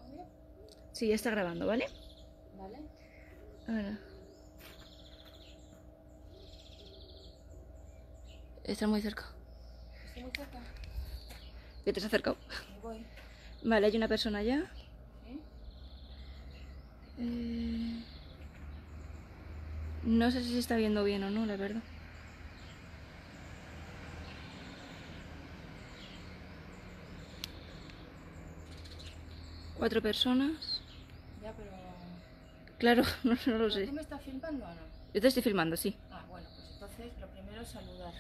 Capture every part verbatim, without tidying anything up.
audio? Sí, ya está grabando, ¿vale? Vale. Ahora. Está muy cerca. Estoy muy cerca. ¿Qué te has acercado? Me voy. Vale, hay una persona allá. ¿Sí? Eh... No sé si se está viendo bien o no, la verdad. Cuatro personas. Ya, pero... Claro, no, no lo ¿Pero sé. tú me estás filmando o no? Yo te estoy filmando, sí. Ah, bueno, pues entonces lo primero es saludar.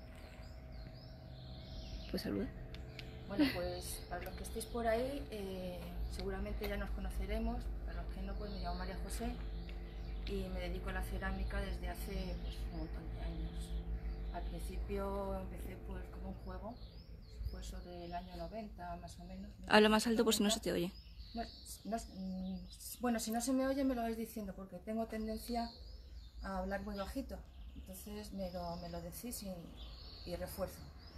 Pues saluda. Bueno, pues para los que estéis por ahí, eh, seguramente ya nos conoceremos. Para los que no, pues me llamo María José y me dedico a la cerámica desde hace pues, un montón de años. Al principio empecé pues como un juego, fue sobre el año noventa más o menos. Habla más alto por si no se te oye. No, no, mm, bueno, si no se me oye me lo vais diciendo porque tengo tendencia a hablar muy bajito, entonces me lo, me lo decís y, y refuerzo.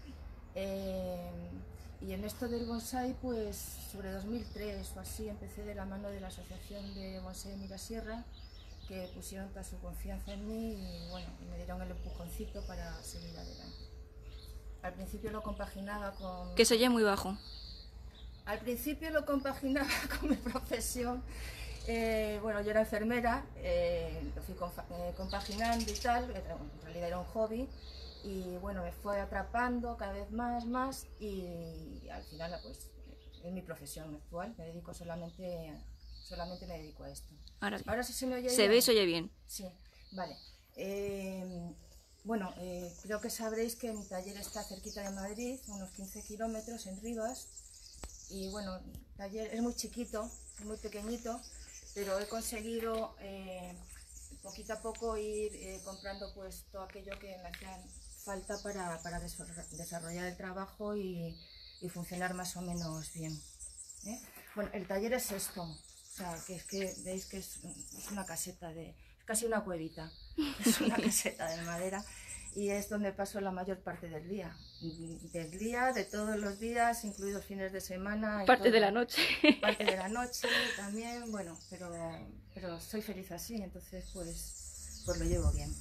Eh, y en esto del bonsai, pues sobre dos mil tres o así empecé de la mano de la Asociación de Bonsai Mirasierra, que pusieron toda su confianza en mí y bueno, me dieron el empujoncito para seguir adelante. Al principio lo compaginaba con... Que se oye muy bajo. Al principio lo compaginaba con mi profesión. Eh, bueno, yo era enfermera, eh, lo fui eh, compaginando y tal, en realidad era un hobby, y bueno, me fue atrapando cada vez más, más, y al final pues es mi profesión actual, me dedico solamente, solamente me dedico a esto. Ahora, Ahora sí se me oye se bien. ve y se oye bien. Sí, vale. Eh, bueno, eh, creo que sabréis que mi taller está cerquita de Madrid, unos quince kilómetros en Rivas. Y bueno, el taller es muy chiquito, es muy pequeñito, pero he conseguido eh, poquito a poco ir eh, comprando pues todo aquello que me hacía falta para, para desarrollar el trabajo y, y funcionar más o menos bien. ¿eh? Bueno, el taller es esto, o sea, que es que veis que es, es una caseta de, es casi una cuevita, es una caseta de madera. Y es donde paso la mayor parte del día, del día, de todos los días, incluidos fines de semana. Y parte todo. de la noche. Parte de la noche también, bueno, pero, pero soy feliz así, entonces pues, pues lo llevo bien.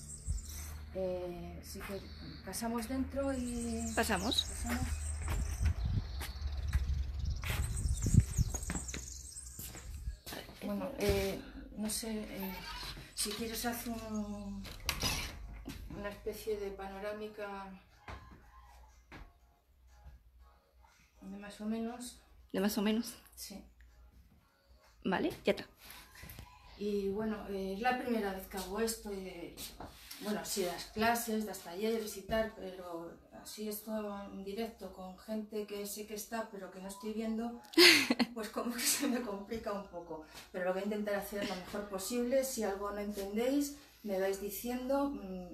Eh, así que pasamos dentro y... Pasamos. pasamos. Bueno, eh, no sé, eh, si quieres hacer un... una especie de panorámica de más o menos. De más o menos. Sí. Vale, ya está. Y bueno, eh, es la primera vez que hago esto. Y, bueno, sí, das clases, das talleres y tal, pero así esto en directo con gente que sé que está, pero que no estoy viendo, pues como que se me complica un poco. Pero lo voy a intentar hacer lo mejor posible. Si algo no entendéis, me vais diciendo.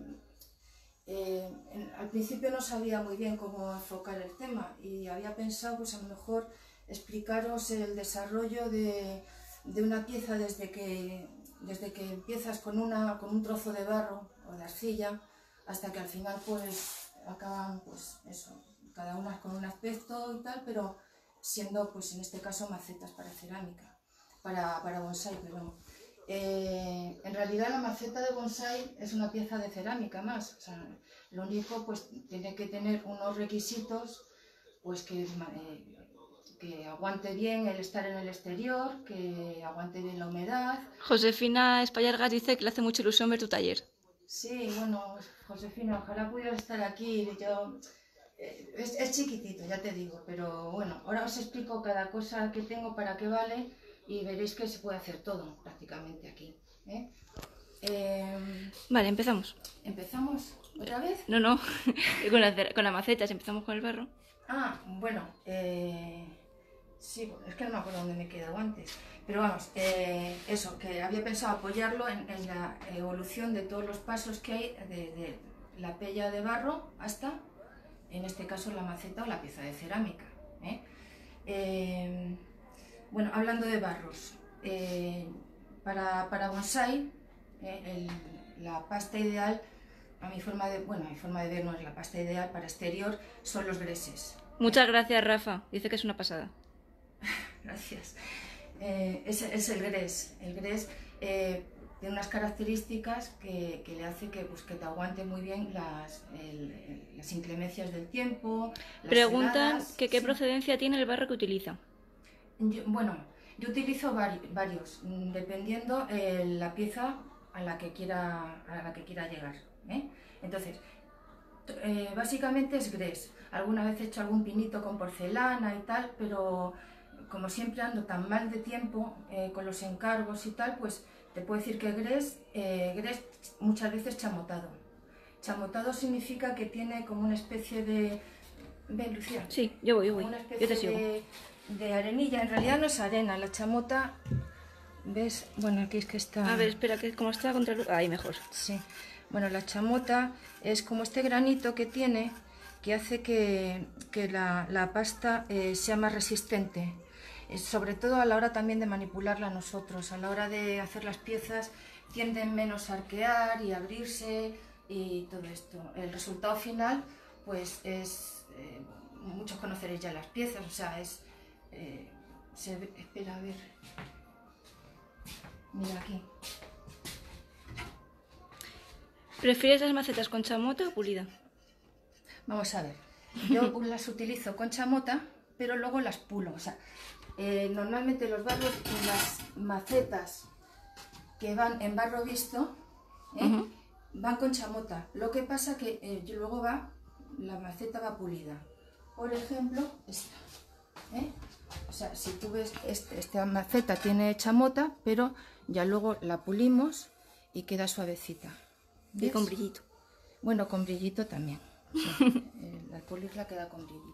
Eh, en, al principio no sabía muy bien cómo enfocar el tema y había pensado pues a lo mejor explicaros el desarrollo de, de una pieza desde que, desde que empiezas con, una, con un trozo de barro o de arcilla hasta que al final pues acaban pues eso, cada una con un aspecto y tal, pero siendo pues en este caso macetas para cerámica, para, para bonsai, perdón. Eh, en realidad la maceta de bonsai es una pieza de cerámica más, o sea, lo único pues tiene que tener unos requisitos pues que, eh, que aguante bien el estar en el exterior, que aguante bien la humedad. Josefina Espallargas dice que le hace mucha ilusión ver tu taller. Sí, bueno, Josefina, ojalá pudieras estar aquí, yo... eh, es, es chiquitito, ya te digo, pero bueno, ahora os explico cada cosa que tengo, para qué vale, y veréis que se puede hacer todo prácticamente aquí. ¿eh? Eh, vale, empezamos. ¿Empezamos otra vez? No, no, con, la, con las macetas empezamos con el barro. Ah, bueno, eh, sí, es que no me acuerdo dónde me he quedado antes. Pero vamos, eh, eso, que había pensado apoyarlo en, en la evolución de todos los pasos que hay de, de la pella de barro hasta, en este caso, la maceta o la pieza de cerámica. ¿eh? Eh, bueno, hablando de barros, eh, para, para bonsai, eh, el, la pasta ideal, a mi forma de, bueno, a mi forma de ver no es la pasta ideal para exterior, son los greses. Muchas gracias, Rafa. Dice que es una pasada. Gracias. eh, es, es el grés. El grés eh, tiene unas características que, que le hace que, pues, que te aguante muy bien las, el, el, las inclemencias del tiempo. Las Preguntan heladas. que qué Sí. procedencia tiene el barro que utiliza. Yo, bueno, yo utilizo vari, varios, dependiendo eh, la pieza a la que quiera, a la que quiera llegar, ¿eh? Entonces, eh, básicamente es grés. Alguna vez he hecho algún pinito con porcelana y tal, pero como siempre ando tan mal de tiempo eh, con los encargos y tal, pues te puedo decir que grés, eh, grés muchas veces chamotado. Chamotado significa que tiene como una especie de... Ven, Lucía. Sí, yo voy, yo voy. Una Yo especie te sigo. de, de arenilla. En realidad no es arena, la chamota... ¿Ves? Bueno, aquí es que está... A ver, espera, que como está contra luz... Ahí, mejor. Sí. Bueno, la chamota es como este granito que tiene, que hace que, que la, la pasta eh, sea más resistente. Eh, sobre todo a la hora también de manipularla nosotros. A la hora de hacer las piezas tienden menos a arquear y abrirse y todo esto. El resultado final, pues es... Eh, muchos conoceréis ya las piezas, o sea, es... Eh, se ve, espera, a ver... Mira aquí. ¿Prefieres las macetas con chamota o pulida? Vamos a ver. Yo las utilizo con chamota, pero luego las pulo. O sea, eh, normalmente los barros, las macetas que van en barro visto, ¿eh? Uh-huh. Van con chamota. Lo que pasa que eh, luego va, la maceta va pulida. Por ejemplo, esta. ¿eh? O sea, si tú ves, este, esta maceta tiene chamota, pero ya luego la pulimos y queda suavecita. ¿Ves? Y con brillito. Bueno, con brillito también. Sí. eh, al pulirla queda con brillito.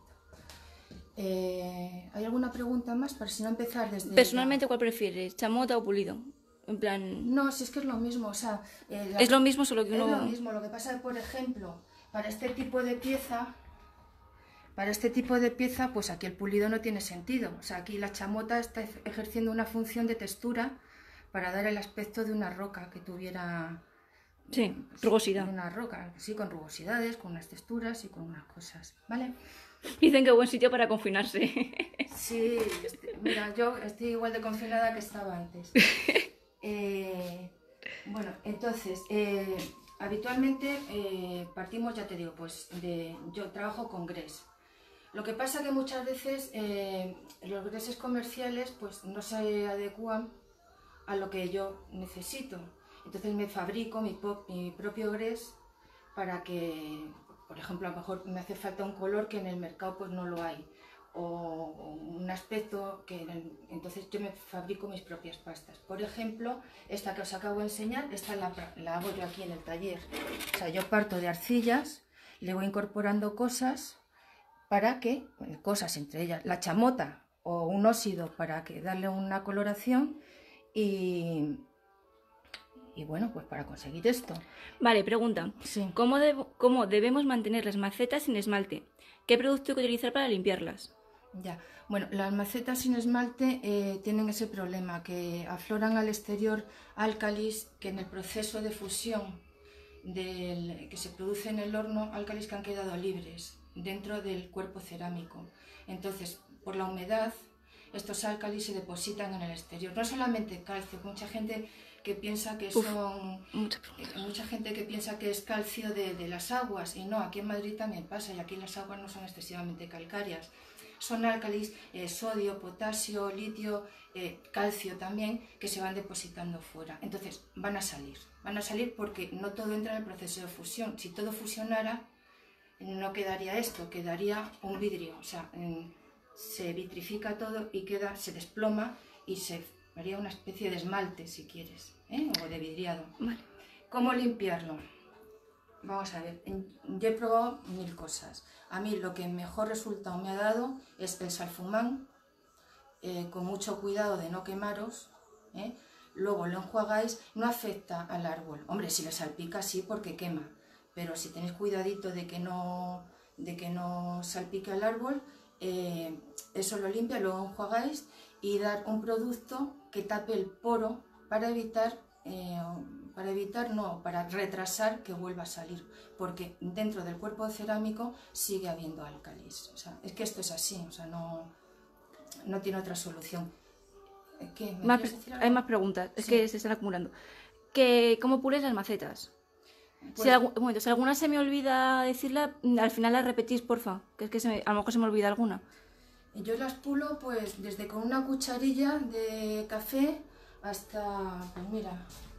Eh, ¿Hay alguna pregunta más? Para si no empezar desde... Personalmente, la... ¿cuál prefieres? ¿Chamota o pulido? En plan... No, si es que es lo mismo. O sea, eh, la... Es lo mismo, solo que uno... Es lo mismo. Lo que pasa es, por ejemplo, para este tipo de pieza... Para este tipo de pieza, pues aquí el pulido no tiene sentido. O sea, aquí la chamota está ejerciendo una función de textura para dar el aspecto de una roca que tuviera... Sí, pues, rugosidad. De una roca, sí, con rugosidades, con unas texturas y con unas cosas, ¿vale? Dicen que buen sitio para confinarse. Sí, este, mira, yo estoy igual de confinada que estaba antes. Eh, bueno, entonces, eh, habitualmente eh, partimos, ya te digo, pues de, yo trabajo con grés. Lo que pasa que muchas veces eh, los greses comerciales pues no se adecúan a lo que yo necesito. Entonces me fabrico mi, mi propio grés para que, por ejemplo, a lo mejor me hace falta un color que en el mercado pues no lo hay. O, o un aspecto que en el, entonces yo me fabrico mis propias pastas. Por ejemplo, esta que os acabo de enseñar, esta la, la hago yo aquí en el taller. O sea, yo parto de arcillas, le voy incorporando cosas para que, bueno, cosas entre ellas, la chamota o un óxido para que darle una coloración y, y bueno, pues para conseguir esto. Vale, pregunta. Sí. ¿Cómo, de, ¿Cómo debemos mantener las macetas sin esmalte? ¿Qué producto hay que utilizar para limpiarlas? Ya, bueno, las macetas sin esmalte eh, tienen ese problema, que afloran al exterior álcalis que en el proceso de fusión del, que se produce en el horno, álcalis que han quedado libres dentro del cuerpo cerámico. Entonces, por la humedad, estos álcalis se depositan en el exterior. No solamente calcio, mucha gente que piensa que Uf, son mucha, mucha gente que piensa que es calcio de, de las aguas, y no, aquí en Madrid también pasa, y aquí las aguas no son excesivamente calcáreas. Son álcalis, eh, sodio, potasio, litio, eh, calcio también, que se van depositando fuera. Entonces van a salir, van a salir porque no todo entra en el proceso de fusión. Si todo fusionara, no quedaría esto, quedaría un vidrio, o sea, en, se vitrifica todo y queda, se desploma y se haría una especie de esmalte, si quieres, ¿eh? O de vidriado. Vale. ¿Cómo limpiarlo? Vamos a ver, yo he probado mil cosas. A mí lo que mejor resultado me ha dado es el salfumán, eh, con mucho cuidado de no quemaros, ¿eh? Luego lo enjuagáis, no afecta al árbol. Hombre, si le salpica sí porque quema, pero si tenéis cuidadito de que no, de que no salpique al árbol, eh, eso lo limpia, luego enjuagáis y dar un producto que tape el poro para evitar... Eh, para evitar, no, para retrasar que vuelva a salir, porque dentro del cuerpo cerámico sigue habiendo álcalis. O sea, es que esto es así, o sea, no, no tiene otra solución. ¿Qué? ¿Me Más, quieres decir algo? hay más preguntas, es Sí. que se están acumulando. Que, ¿cómo pules las macetas? Pues, Si, algu- un momento, si alguna se me olvida decirla, mm, al final la repetís, porfa. Que es que se me- a lo mejor se me olvida alguna. yo las pulo pues desde con una cucharilla de café hasta, pues mira,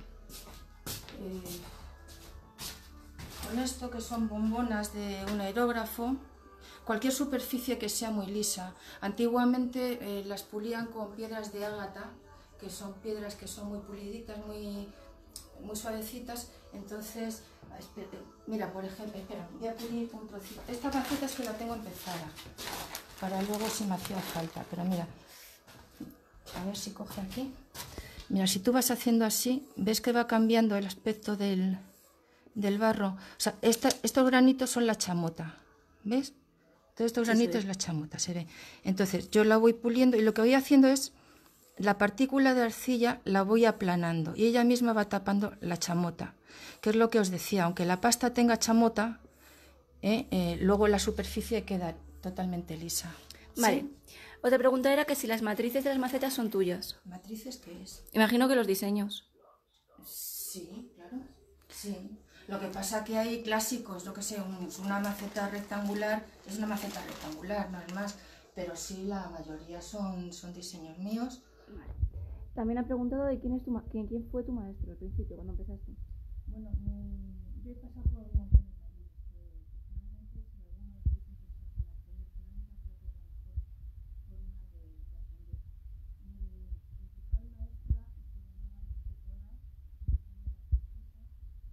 eh, con esto que son bombonas de un aerógrafo, cualquier superficie que sea muy lisa. Antiguamente eh, las pulían con piedras de ágata, que son piedras que son muy puliditas, muy, muy suavecitas. Entonces, espera, mira, por ejemplo, espera, voy a pulir un trocito. Esta maceta es que la tengo empezada, para luego si me hacía falta, pero mira, a ver si coge aquí. Mira, si tú vas haciendo así, ves que va cambiando el aspecto del, del barro. O sea, esta, estos granitos son la chamota, ¿ves? Todos estos Sí, se granitos ve. es la chamota, se ve. Entonces yo la voy puliendo y lo que voy haciendo es, la partícula de arcilla la voy aplanando y ella misma va tapando la chamota, que es lo que os decía, aunque la pasta tenga chamota, ¿eh? Eh, luego la superficie queda totalmente lisa. Vale. ¿Sí? Otra pregunta era que si las matrices de las macetas son tuyas. ¿Matrices qué es? Imagino que los diseños. Sí, claro. Sí. Lo que pasa que hay clásicos, lo que sé, un- una maceta rectangular es una maceta rectangular, no es más, pero sí, la mayoría son, son diseños míos. También ha preguntado de quién, es tu ma- quién, quién fue tu maestro al principio, cuando empezaste. Bueno, me- yo he pasado por un montón de talleres, eh, personalmente, si algunos dicen que se hace la primer cerámica, creo que es la mejor forma de, de aprender. Mi principal maestra se llamaba Lucía Coda, una señora preciosa,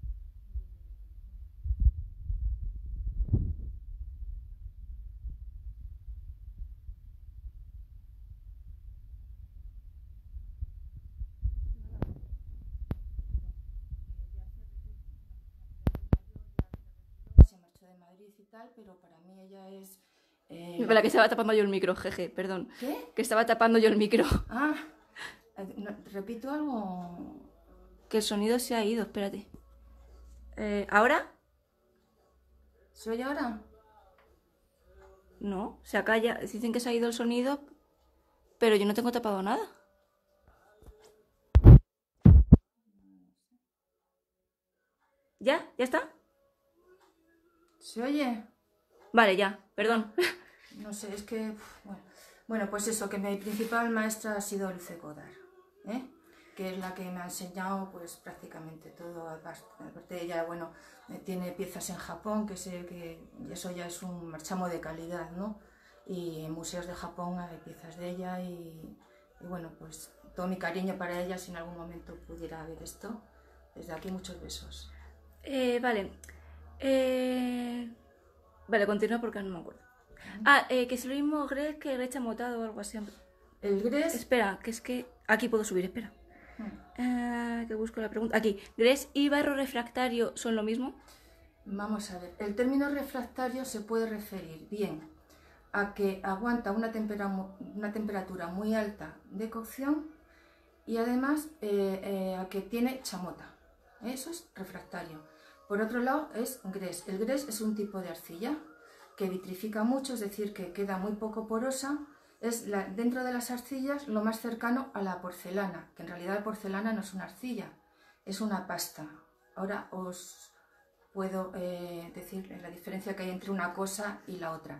se marchó de Madrid y tal, pero para mí ella es... eh, Espera, que estaba tapando yo el micro, jeje, perdón. ¿Qué? Que estaba tapando yo el micro. Ah, eh, no, ¿repito algo? Que el sonido se ha ido, espérate. Eh, ¿Ahora? ¿Se oye ahora? No, se acalla. Dicen que se ha ido el sonido, pero yo no tengo tapado nada. ¿Ya? ¿Ya está? ¿Se oye? Vale, ya, perdón. No sé, es que... uf, Bueno, bueno, pues eso, que mi principal maestra ha sido Luce Godard, ¿eh? Que es la que me ha enseñado pues prácticamente todo. Aparte ella, bueno, eh, tiene piezas en Japón, que sé que eso ya es un marchamo de calidad, ¿no? Y en museos de Japón hay piezas de ella y, y bueno, pues todo mi cariño para ella si en algún momento pudiera ver esto. Desde aquí muchos besos. Eh, vale. Eh... Vale, continúa porque no me acuerdo. Ah, eh, que es lo mismo Greg que Greg chamotado o algo así. El gres... Espera, que es que... Aquí puedo subir, espera. Hmm. Eh, que busco la pregunta. Aquí. ¿Gres y barro refractario son lo mismo? Vamos a ver, el término refractario se puede referir bien a que aguanta una, tempera una temperatura muy alta de cocción y además eh, eh, a que tiene chamota. Eso es refractario. Por otro lado es gres. El gres es un tipo de arcilla que vitrifica mucho, es decir, que queda muy poco porosa. Es la, dentro de las arcillas lo más cercano a la porcelana, que en realidad la porcelana no es una arcilla, es una pasta. Ahora os puedo eh, decir la diferencia que hay entre una cosa y la otra.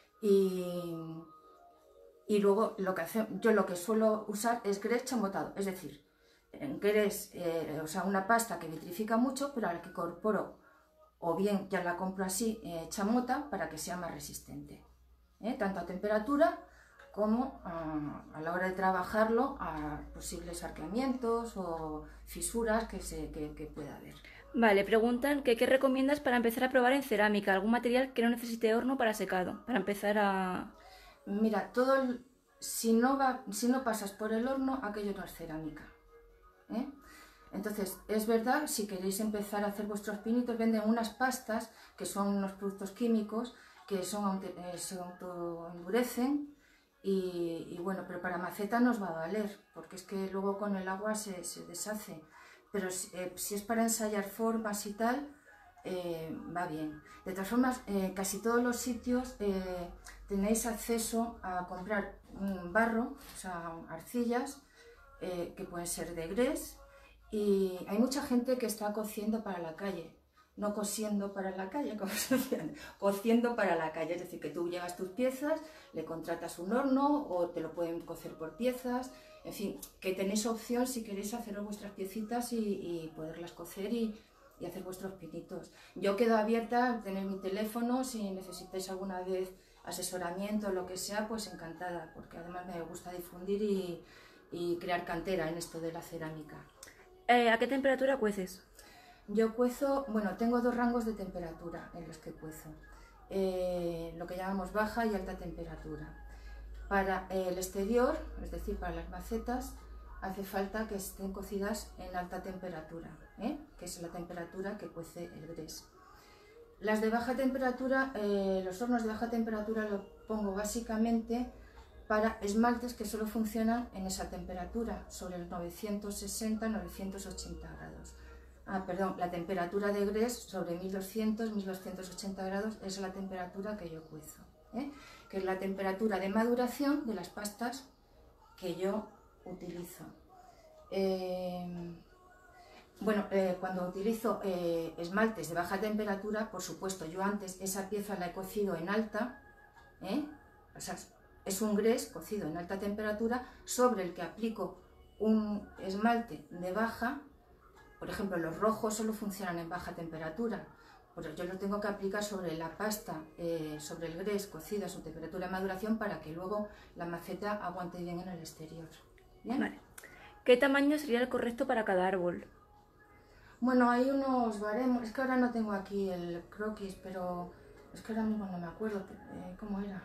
Y, y luego lo que hace, yo lo que suelo usar es grés chamotado, es decir, grés, eh, o sea, una pasta que vitrifica mucho, pero a la que incorporo, o bien ya la compro así, eh, chamota, para que sea más resistente, ¿eh? Tanto a temperatura como a, a la hora de trabajarlo a posibles arqueamientos o fisuras que, se, que, que pueda haber. Vale, preguntan que qué recomiendas para empezar a probar en cerámica, algún material que no necesite horno para secado, para empezar a... Mira, todo el, si, no va, si no pasas por el horno, aquello no es cerámica, ¿eh? Entonces, es verdad, si queréis empezar a hacer vuestros pinitos, venden unas pastas que son unos productos químicos que son, eh, se autoendurecen y, y bueno, pero para maceta nos va a valer, porque es que luego con el agua se, se deshace. Pero eh, si es para ensayar formas y tal, eh, va bien. De todas formas, eh, casi todos los sitios eh, tenéis acceso a comprar un barro, o sea, arcillas, eh, que pueden ser de grés, y hay mucha gente que está cociendo para la calle, no cosiendo para la calle, como se decía, cociendo para la calle, es decir, que tú llevas tus piezas, le contratas un horno o te lo pueden cocer por piezas, en fin, que tenéis opción si queréis haceros vuestras piecitas y, y poderlas cocer y, y hacer vuestros pinitos. Yo quedo abierta, tenéis mi teléfono, si necesitáis alguna vez asesoramiento o lo que sea, pues encantada, porque además me gusta difundir y, y crear cantera en esto de la cerámica. Eh, ¿A qué temperatura cueces? Yo cuezo, bueno, tengo dos rangos de temperatura en los que cuezo, eh, lo que llamamos baja y alta temperatura. Para el exterior, es decir, para las macetas, hace falta que estén cocidas en alta temperatura, ¿eh? que es la temperatura que cuece el grés. Las de baja temperatura, eh, los hornos de baja temperatura los pongo básicamente para esmaltes que solo funcionan en esa temperatura, sobre los novecientos sesenta a novecientos ochenta grados. Ah, perdón, la temperatura de grés sobre mil doscientos a mil doscientos ochenta grados es la temperatura que yo cuezo, ¿eh? que es la temperatura de maduración de las pastas que yo utilizo. Eh, bueno, eh, cuando utilizo eh, esmaltes de baja temperatura, por supuesto, yo antes esa pieza la he cocido en alta, ¿eh? o sea, es un grés cocido en alta temperatura sobre el que aplico un esmalte de baja. Por ejemplo, los rojos solo funcionan en baja temperatura, pero yo lo tengo que aplicar sobre la pasta, eh, sobre el grés cocido a su temperatura de maduración para que luego la maceta aguante bien en el exterior. ¿Bien? Vale. ¿Qué tamaño sería el correcto para cada árbol? Bueno, hay unos baremos, es que ahora no tengo aquí el croquis, pero es que ahora mismo no me acuerdo eh, cómo era.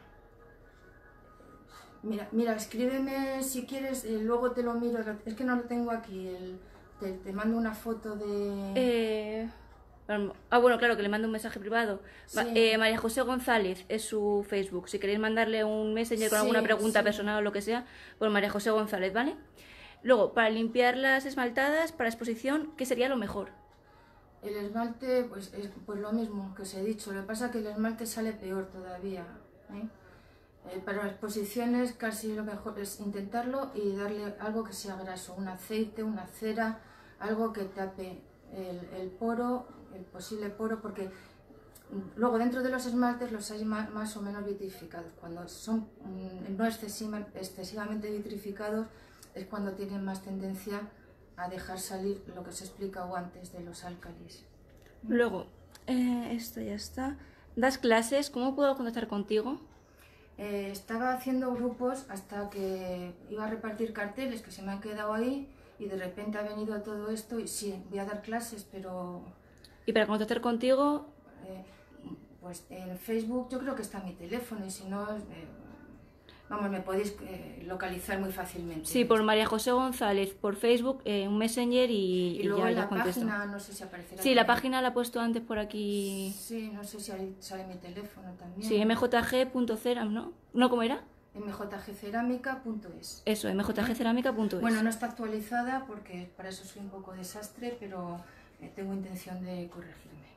Mira, mira, escríbeme si quieres, eh, luego te lo miro, es que no lo tengo aquí, el, te, te mando una foto de... Eh... Ah, bueno, claro, que le mando un mensaje privado. Sí. Eh, María José González es su Facebook. Si queréis mandarle un messenger con Sí, alguna pregunta sí. personal o lo que sea, pues María José González, ¿vale? Luego, para limpiar las esmaltadas, para exposición, ¿qué sería lo mejor? El esmalte, pues es pues lo mismo que os he dicho, lo que pasa es que el esmalte sale peor todavía, ¿eh? Eh, para las exposiciones casi lo mejor es intentarlo y darle algo que sea graso, un aceite, una cera, algo que tape el, el poro, el posible poro, porque luego dentro de los esmaltes los hay más, más o menos vitrificados. Cuando son mm, no excesiva, excesivamente vitrificados es cuando tienen más tendencia a dejar salir lo que os he explicado antes de los álcalis. Luego, eh, esto ya está. ¿Das clases? ¿Cómo puedo contactar contigo? Eh, estaba haciendo grupos hasta que iba a repartir carteles que se me han quedado ahí y de repente ha venido todo esto y sí, voy a dar clases, pero... ¿Y para contactar contigo? Eh, pues en Facebook yo creo que está mi teléfono y si no, eh, vamos, me podéis eh, localizar muy fácilmente. Sí, por María José González, por Facebook, eh, un messenger y, Y luego ya, en ya la contesto. página, no sé si aparecerá. Sí, la también. página la he puesto antes por aquí. Sí, no sé si ahí sale mi teléfono también. Sí, m j g punto ceram, ¿no? ¿No cómo era? m j g cerámica punto es. Eso, m j g cerámica punto es. Bueno, no está actualizada porque para eso soy un poco desastre, pero eh, tengo intención de corregirme.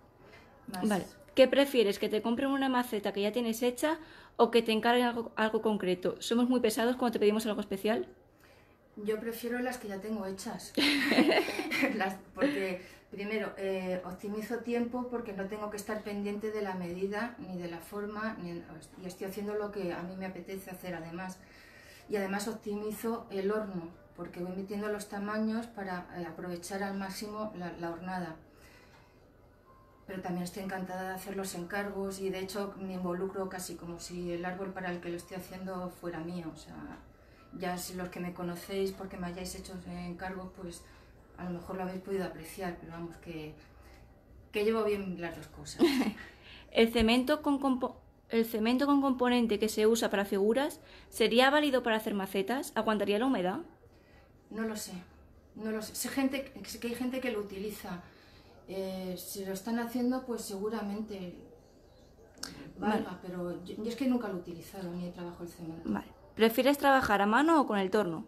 Más. Vale. ¿Qué prefieres? ¿Que te compren una maceta que ya tienes hecha o que te encarguen algo, algo concreto? ¿Somos muy pesados cuando te pedimos algo especial? Yo prefiero las que ya tengo hechas. las, porque, primero, eh, optimizo tiempo porque no tengo que estar pendiente de la medida, ni de la forma, ni, y estoy haciendo lo que a mí me apetece hacer además. Y además optimizo el horno, porque voy metiendo los tamaños para eh, aprovechar al máximo la, la hornada. Pero también estoy encantada de hacer los encargos y de hecho me involucro casi como si el árbol para el que lo estoy haciendo fuera mío. O sea, ya si los que me conocéis porque me hayáis hecho encargos, pues a lo mejor lo habéis podido apreciar, pero vamos, que, que llevo bien las dos cosas. ¿El cemento con compo ¿El cemento con componente que se usa para figuras sería válido para hacer macetas? ¿Aguantaría la humedad? No lo sé, no lo sé. Sé, gente, sé que hay gente que lo utiliza. Eh, si lo están haciendo, pues seguramente valga, vale. Pero yo, yo es que nunca lo he utilizado, ni he trabajado el cemento. Vale. ¿Prefieres trabajar a mano o con el torno?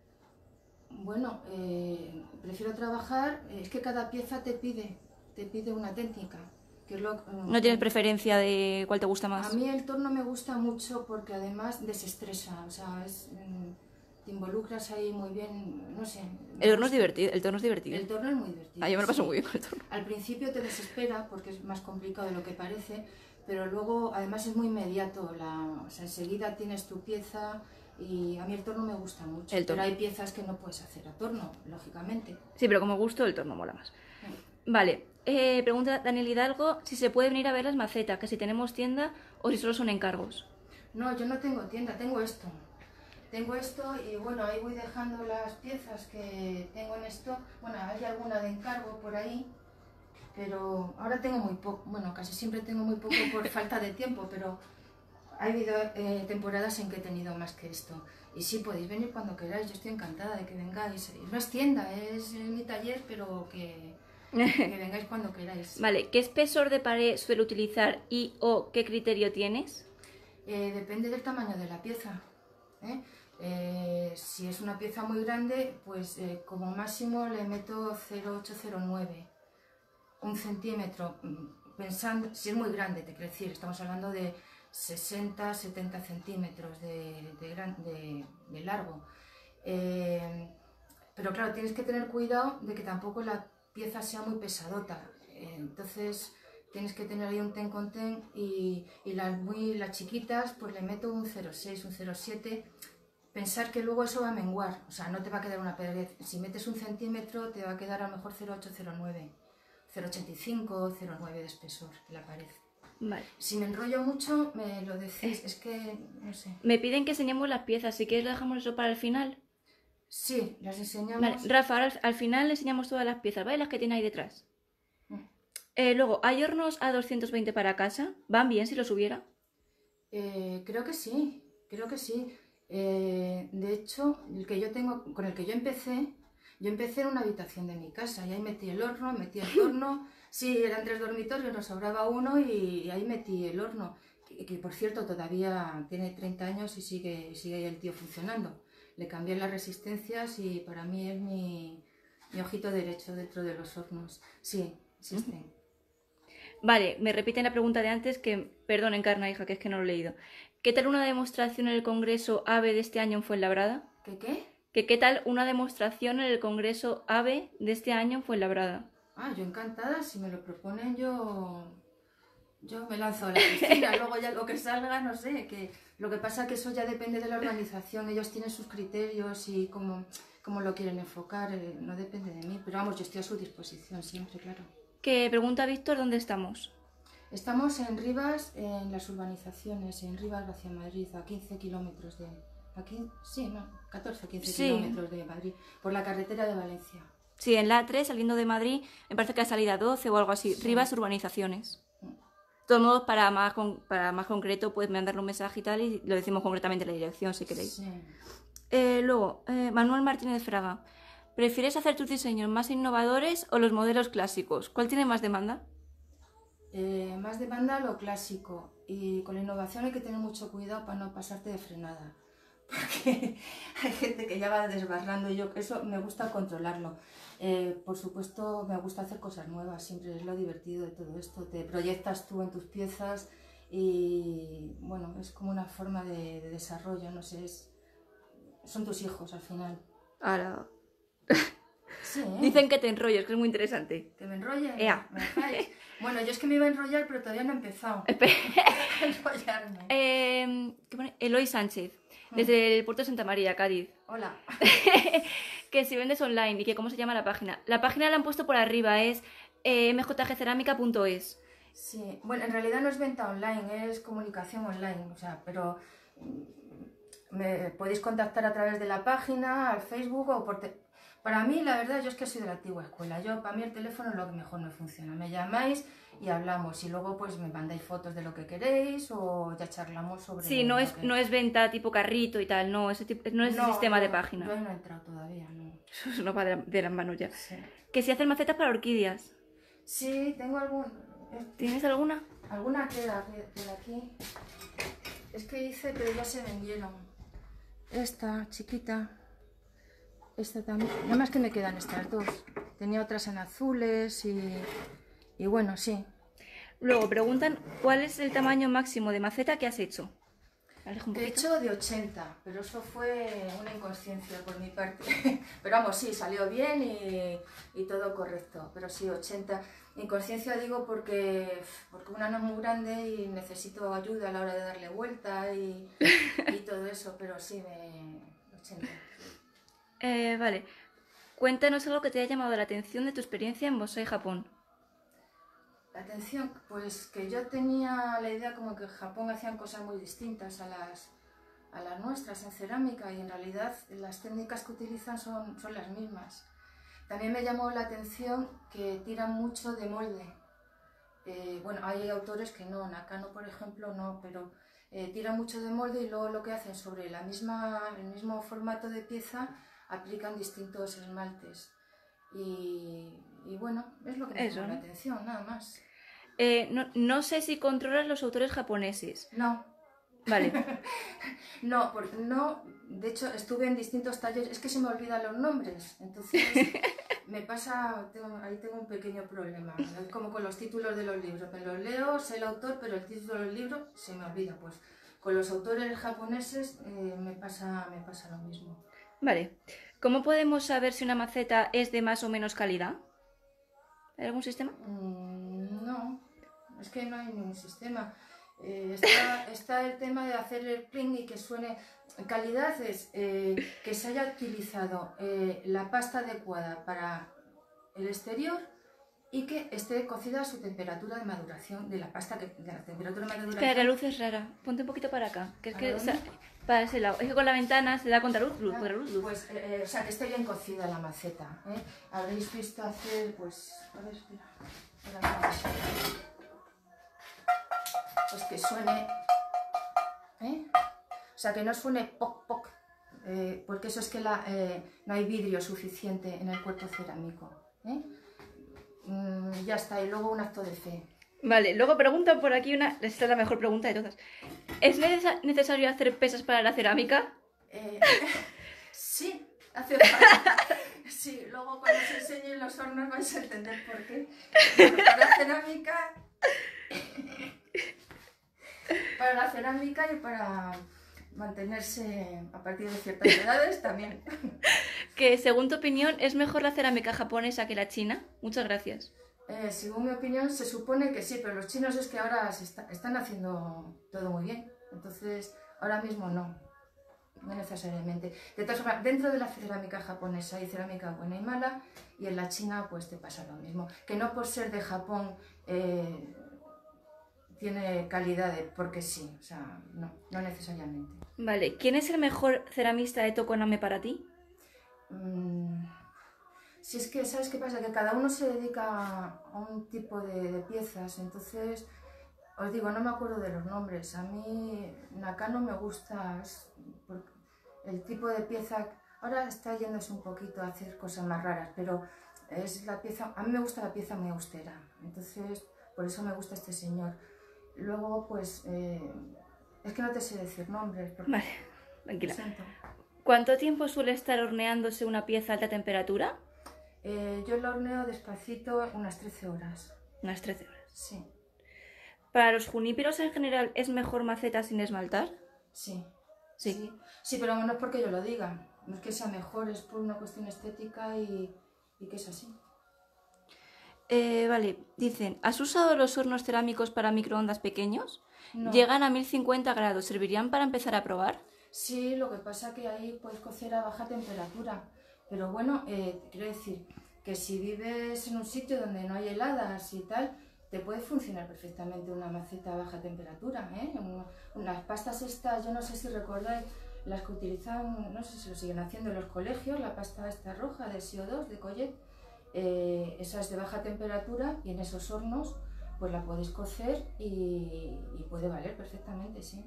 Bueno, eh, prefiero trabajar, es que cada pieza te pide, te pide una técnica. Que es lo, um, ¿No tienes preferencia de cuál te gusta más? A mí el torno me gusta mucho porque además desestresa, o sea, es, um, te involucras ahí muy bien, no sé. El horno es divertido, el torno es divertido. El torno es muy divertido. Ah, yo me lo paso sí. muy bien con el torno. Al principio te desespera porque es más complicado de lo que parece, pero luego además es muy inmediato, la, o sea, enseguida tienes tu pieza y a mí el torno me gusta mucho, El torno. pero hay piezas que no puedes hacer a torno, lógicamente. Sí, pero como gusto el torno mola más. Vale, eh, pregunta Daniel Hidalgo si se puede venir a ver las macetas, que si tenemos tienda o si solo son encargos. No, yo no tengo tienda, tengo esto. Tengo esto y bueno, ahí voy dejando las piezas que tengo en esto. Bueno, hay alguna de encargo por ahí, pero ahora tengo muy poco. Bueno, casi siempre tengo muy poco por falta de tiempo, pero ha habido eh, temporadas en que he tenido más que esto. Y sí, podéis venir cuando queráis, yo estoy encantada de que vengáis. No es tienda, es, es mi taller, pero que, que vengáis cuando queráis. Vale, ¿qué espesor de pared suele utilizar y o qué criterio tienes? Eh, depende del tamaño de la pieza. ¿eh? Eh, si es una pieza muy grande, pues eh, como máximo le meto cero coma ocho cero nueve, un centímetro, pensando, si es muy grande, te quiero decir, estamos hablando de sesenta a setenta centímetros de, de, gran, de, de largo. Eh, pero claro, tienes que tener cuidado de que tampoco la pieza sea muy pesadota, eh, entonces tienes que tener ahí un ten con ten y, y las muy las chiquitas pues le meto un cero coma seis, un cero coma siete. Pensar que luego eso va a menguar, o sea, no te va a quedar una pared. Si metes un centímetro te va a quedar a lo mejor cero coma ocho cero nueve, cero coma ochenta y cinco, cero coma nueve de espesor de la pared. Vale. Si me enrollo mucho, me lo decís, es que no sé. Me piden que enseñemos las piezas, si quieres lo dejamos eso para el final. Sí, las enseñamos. Vale, Rafa, ahora al, al final le enseñamos todas las piezas, ¿vale? Las que tiene ahí detrás. Mm. Eh, luego, ¿hay hornos A doscientos veinte para casa? ¿Van bien si los hubiera? Eh, creo que sí, creo que sí. Eh, de hecho, el que yo tengo, con el que yo empecé, yo empecé en una habitación de mi casa y ahí metí el horno, metí el horno, sí, eran tres dormitorios, nos sobraba uno y ahí metí el horno, que, que por cierto todavía tiene treinta años y sigue, sigue el tío funcionando. Le cambié las resistencias y para mí es mi, mi ojito derecho dentro de los hornos. Sí, existen. Vale, me repiten la pregunta de antes que, perdón, Encarna, hija, que es que no lo he leído. ¿Qué tal una demostración en el Congreso AVE de este año en Fuenlabrada? ¿Qué qué? ¿Que qué tal una demostración en el Congreso AVE de este año en Fuenlabrada? Ah, yo encantada, si me lo proponen yo, yo me lanzo a la piscina, luego ya lo que salga, no sé, que lo que pasa es que eso ya depende de la organización, ellos tienen sus criterios y cómo, cómo lo quieren enfocar, eh, no depende de mí, pero vamos, yo estoy a su disposición siempre, claro. Que pregunta Víctor, ¿dónde estamos? Estamos en Rivas, en las urbanizaciones, en Rivas hacia Madrid, a quince kilómetros de... Aquí, sí, no, catorce, quince Sí. kilómetros de Madrid, por la carretera de Valencia. Sí, en la A tres, saliendo de Madrid, me parece que la salida doce o algo así. Sí. Rivas Urbanizaciones. De todos modos, para más, con, para más concreto, puedes mandarle un mensaje y tal, y lo decimos concretamente en la dirección, si queréis. Sí. Eh, luego, eh, Manuel Martínez Fraga. ¿Prefieres hacer tus diseños más innovadores o los modelos clásicos? ¿Cuál tiene más demanda? Eh, más demanda lo clásico, y con la innovación hay que tener mucho cuidado para no pasarte de frenada, porque hay gente que ya va desbarrando y yo eso me gusta controlarlo. Eh, por supuesto me gusta hacer cosas nuevas, siempre es lo divertido de todo esto, te proyectas tú en tus piezas y bueno, es como una forma de, de desarrollo, no sé, es, son tus hijos al final. Ahora. Sí, ¿eh? Dicen que te enrolles, que es muy interesante. ¿Que me enrolle? Ea. ¿Me dejáis? Bueno, yo es que me iba a enrollar, pero todavía no he empezado Espe- a enrollarme. eh, ¿qué pone? Eloy Sánchez, desde el puerto de Santa María, Cádiz. Hola. Que si vendes online y que cómo se llama la página. La página la han puesto por arriba, es eh, m j g cerámica punto es. Sí, bueno, en realidad no es venta online, es comunicación online, o sea, pero mm, me podéis contactar a través de la página, al Facebook o por... Te... Para mí, la verdad, yo es que soy de la antigua escuela, yo, para mí el teléfono es lo que mejor me funciona, me llamáis y hablamos y luego pues me mandáis fotos de lo que queréis o ya charlamos sobre... Sí, no lo es, que... no es venta tipo carrito y tal, no, ese tipo, no es No, ese sistema no, de página. Yo ahí no he entrado todavía, no. Eso no va de, la- de las manos ya. Sí, Que si hacen macetas para orquídeas. sí tengo algún... ¿Tienes alguna? Alguna queda de aquí. Es que hice, pero ya se vendieron. Esta chiquita. Esta también. Nada más que me quedan estas dos. Tenía otras en azules y, y bueno, sí. Luego preguntan cuál es el tamaño máximo de maceta que has hecho. Aleja un Que he poquito. hecho de ochenta, pero eso fue una inconsciencia por mi parte. Pero vamos, sí, salió bien y, y todo correcto, pero sí, ochenta. Inconsciencia digo porque, porque una no es muy grande y necesito ayuda a la hora de darle vuelta y, y todo eso, pero sí, me, ochenta. Eh, vale. Cuéntanos algo que te haya llamado la atención de tu experiencia en Bonsai Japón. La atención, pues que yo tenía la idea como que en Japón hacían cosas muy distintas a las, a las nuestras en cerámica y en realidad las técnicas que utilizan son, son las mismas. También me llamó la atención que tiran mucho de molde. Eh, bueno, hay autores que no, Nakano por ejemplo no, pero eh, tiran mucho de molde y luego lo que hacen sobre la misma, el mismo formato de pieza aplican distintos esmaltes. Y, y bueno, es lo que me Eso, llamó la ¿no? atención, nada más. Eh, no, no sé si controlas los autores japoneses. No, Vale. no, porque no, de hecho estuve en distintos talleres, es que se me olvidan los nombres, entonces me pasa, tengo, ahí tengo un pequeño problema, es como con los títulos de los libros, me los leo, sé el autor, pero el título del libro se me olvida, pues con los autores japoneses eh, me, pasa, me pasa lo mismo. Vale. ¿Cómo podemos saber si una maceta es de más o menos calidad? ¿Hay algún sistema? Mm, no, es que no hay ningún sistema. Eh, está, está el tema de hacer el cling y que suene. Calidad es eh, que se haya utilizado eh, la pasta adecuada para el exterior y que esté cocida a su temperatura de maduración de la pasta, que, de la temperatura de Espera, la maduración. luz es rara. Ponte un poquito para acá. Que es ¿Para que dónde? sa- para ese lado. Es que con la ventana se da contra luz, luz, Ah, contra luz, luz. pues, eh, o sea, que esté bien cocida la maceta. ¿eh? Habréis visto hacer, pues, a ver, espera, espera, espera. Pues que suene, ¿eh? O sea, que no suene poc, poc, eh, porque eso es que la, eh, no hay vidrio suficiente en el cuerpo cerámico. ¿eh? Mm, ya está, y luego un acto de fe. Vale, luego preguntan por aquí una... Esta es la mejor pregunta de todas. ¿Es necesa- necesario hacer pesas para la cerámica? Eh, sí, hace falta. Sí, luego cuando os enseñe los hornos vais a entender por qué. Pero para la cerámica, para la cerámica y para mantenerse a partir de ciertas edades también. Que según tu opinión, ¿es mejor la cerámica japonesa que la china? Muchas gracias. Eh, según mi opinión, se supone que sí, pero los chinos es que ahora se está- están haciendo todo muy bien. Entonces, ahora mismo no, no necesariamente. De todas formas, dentro de la cerámica japonesa hay cerámica buena y mala, y en la china pues te pasa lo mismo. Que no por ser de Japón eh, tiene calidad de porque sí, o sea, no, no necesariamente. Vale, ¿quién es el mejor ceramista de Tokoname para ti? Mm, si es que, ¿sabes qué pasa? Que cada uno se dedica a un tipo de, de piezas, entonces, os digo, no me acuerdo de los nombres. A mí Nakano me gusta es porque el tipo de pieza, ahora está yéndose un poquito a hacer cosas más raras, pero es la pieza, a mí me gusta la pieza muy austera, entonces por eso me gusta este señor. Luego, pues, eh, es que no te sé decir nombres, porque Vale, lo tranquila. siento. ¿Cuánto tiempo suele estar horneándose una pieza a alta temperatura? Eh, yo lo horneo despacito unas trece horas. Unas trece horas. Sí, ¿Para los juníperos en general es mejor maceta sin esmaltar? sí, Sí. sí. Sí, pero no es porque yo lo diga. No es que sea mejor, es por una cuestión estética y, y que es así. Eh, vale, dicen, ¿has usado los hornos cerámicos para microondas pequeños? No. Llegan a mil cincuenta grados, ¿servirían para empezar a probar? Sí, lo que pasa que ahí puedes cocer a baja temperatura. Pero bueno, eh, quiero decir que si vives en un sitio donde no hay heladas y tal, te puede funcionar perfectamente una maceta a baja temperatura. ¿eh? Un- unas pastas estas, yo no sé si recordáis, las que utilizan, no sé si lo siguen haciendo en los colegios, la pasta esta roja de S I O dos, de Collet, eh, esa es de baja temperatura y en esos hornos pues la podéis cocer y, y puede valer perfectamente, sí.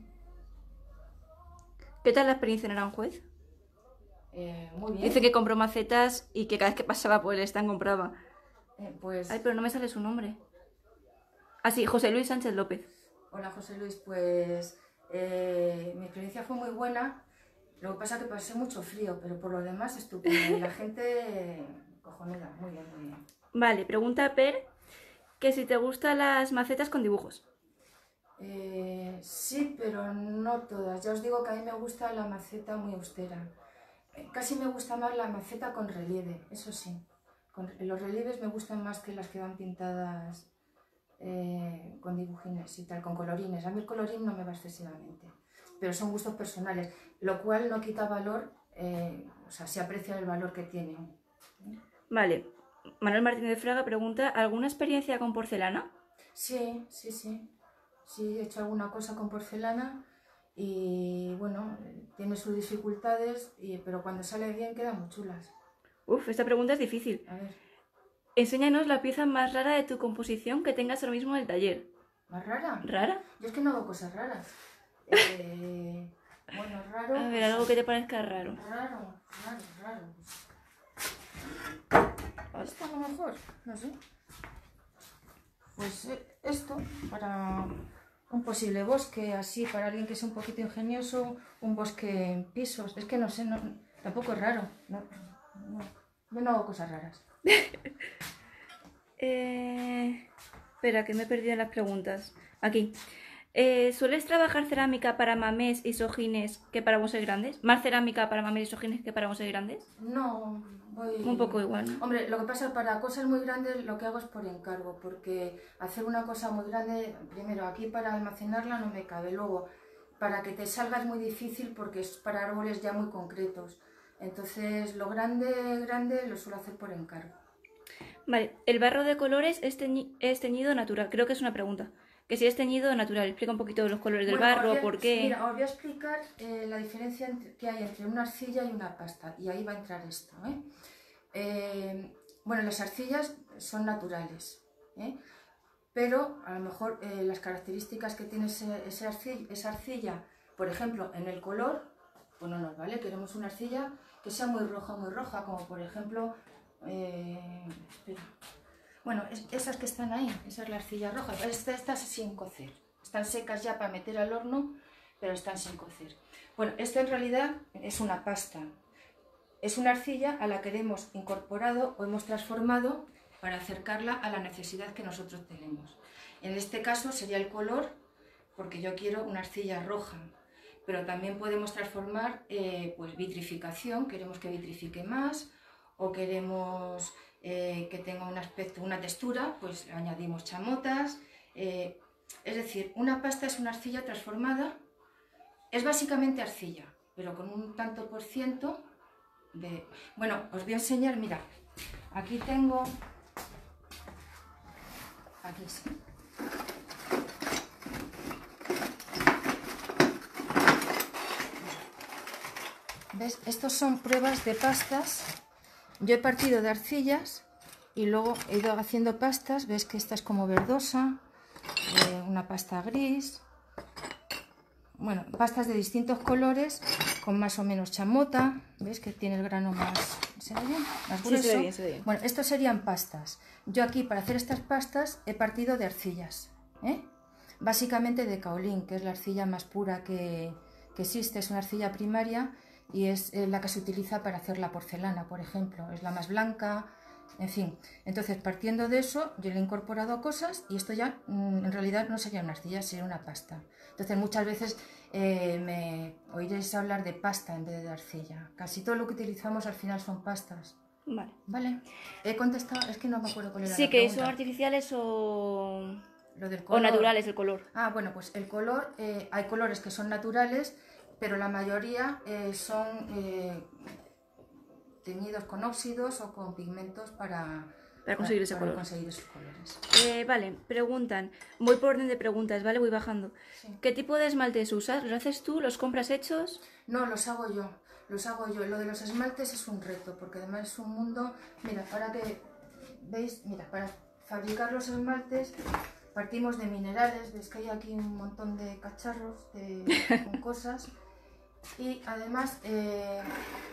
¿Qué tal la experiencia en Aranjuez? Eh, muy bien. Dice que compró macetas y que cada vez que pasaba por el stand compraba. Eh, pues, Ay, pero no me sale su nombre. Ah, sí, José Luis Sánchez López. hola José Luis, pues eh, mi experiencia fue muy buena. Lo que pasa es que pasé mucho frío, pero por lo demás estupendo. Y la gente eh, cojonuda, muy bien, muy bien. Vale, pregunta Per que si te gustan las macetas con dibujos. Eh, sí, pero no todas. Ya os digo que a mí me gusta la maceta muy austera. Eh, casi me gusta más la maceta con relieve, eso sí. Con, los relieves me gustan más que las que van pintadas eh, con dibujines y tal, con colorines. A mí el colorín no me va excesivamente, pero son gustos personales, lo cual no quita valor, eh, o sea, se aprecia el valor que tienen. Vale. Manuel Martínez de Fraga pregunta, ¿alguna experiencia con porcelana? Sí, sí, sí. Sí, he hecho alguna cosa con porcelana y bueno, tiene sus dificultades, y, pero cuando sale bien quedan muy chulas. Uf, esta pregunta es difícil. A ver. Enséñanos la pieza más rara de tu composición que tengas ahora mismo en el taller. ¿Más rara? ¿Rara? Yo es que no hago cosas raras. Eh, bueno, raro... A ver, pues, algo que te parezca raro. Raro, raro, raro. Esto a lo mejor, no sé. Pues eh, esto, para un posible bosque, así, para alguien que sea un poquito ingenioso, un bosque en pisos. Es que no sé, no, tampoco es raro. No, no, yo no hago cosas raras. eh... Espera, que me he perdido en las preguntas. Aquí. Eh, ¿Sueles trabajar cerámica para mamés y sojines que para bonsai grandes? ¿Más cerámica para mamés y sojines que para bonsai grandes? No, voy... Un poco igual, ¿no? Hombre, lo que pasa es que para cosas muy grandes lo que hago es por encargo, porque hacer una cosa muy grande, primero aquí para almacenarla no me cabe, luego para que te salga es muy difícil porque es para árboles ya muy concretos. Entonces lo grande, grande lo suelo hacer por encargo. Vale, ¿el barro de colores es, teñi es teñido natural? Creo que es una pregunta. Que si es teñido natural, explica un poquito los colores del bueno, barro, a, por qué... Mira, os voy a explicar eh, la diferencia entre, que hay entre una arcilla y una pasta, y ahí va a entrar esto. ¿eh? Eh, bueno, las arcillas son naturales, ¿eh? Pero a lo mejor eh, las características que tiene ese, ese arcilla, esa arcilla, por ejemplo, en el color, pues no nos vale. Queremos una arcilla que sea muy roja, muy roja, como por ejemplo... Eh, espera. Bueno, es, esas que están ahí, esa es la arcilla roja. Estas está sin cocer. Están secas ya para meter al horno, pero están sin cocer. Bueno, esto en realidad es una pasta. Es una arcilla a la que hemos incorporado o hemos transformado para acercarla a la necesidad que nosotros tenemos. En este caso sería el color, porque yo quiero una arcilla roja. Pero también podemos transformar eh, pues vitrificación, queremos que vitrifique más, o queremos eh, que tenga un aspecto, una textura, pues añadimos chamotas. Eh, es decir, una pasta es una arcilla transformada, es básicamente arcilla, pero con un tanto por ciento de... Bueno, os voy a enseñar, mira, aquí tengo... Aquí sí. ¿Ves? Estos son pruebas de pastas. Yo he partido de arcillas y luego he ido haciendo pastas. Ves que esta es como verdosa, eh, una pasta gris. Bueno, pastas de distintos colores con más o menos chamota. ¿Ves que tiene el grano más, ¿se ve bien? Más grueso? Sí, se ve bien, se ve bien. Bueno, estos serían pastas. Yo aquí para hacer estas pastas he partido de arcillas, ¿eh? Básicamente de caolín, que es la arcilla más pura que, que existe. Es una arcilla primaria y es la que se utiliza para hacer la porcelana, por ejemplo. Es la más blanca, en fin. Entonces, partiendo de eso, yo le he incorporado cosas y esto ya en realidad no sería una arcilla, sería una pasta. Entonces, muchas veces eh, me oiréis hablar de pasta en vez de arcilla. Casi todo lo que utilizamos al final son pastas. Vale. Vale. He contestado, es que no me acuerdo cuál era Sí, la que pregunta. son artificiales o... Lo del o color. naturales el color. Ah, bueno, pues el color, eh, hay colores que son naturales, pero la mayoría eh, son eh, teñidos con óxidos o con pigmentos para, Para conseguir ese para color. conseguir esos colores. Eh, vale, preguntan. Voy por orden de preguntas, ¿vale? Voy bajando. Sí. ¿Qué tipo de esmaltes usas? ¿Los haces tú? ¿Los compras hechos? No, los hago yo, los hago yo. Lo de los esmaltes es un reto, porque además es un mundo... Mira, ahora que veis, mira, para fabricar los esmaltes partimos de minerales, ves que hay aquí un montón de cacharros de, con cosas, y además eh,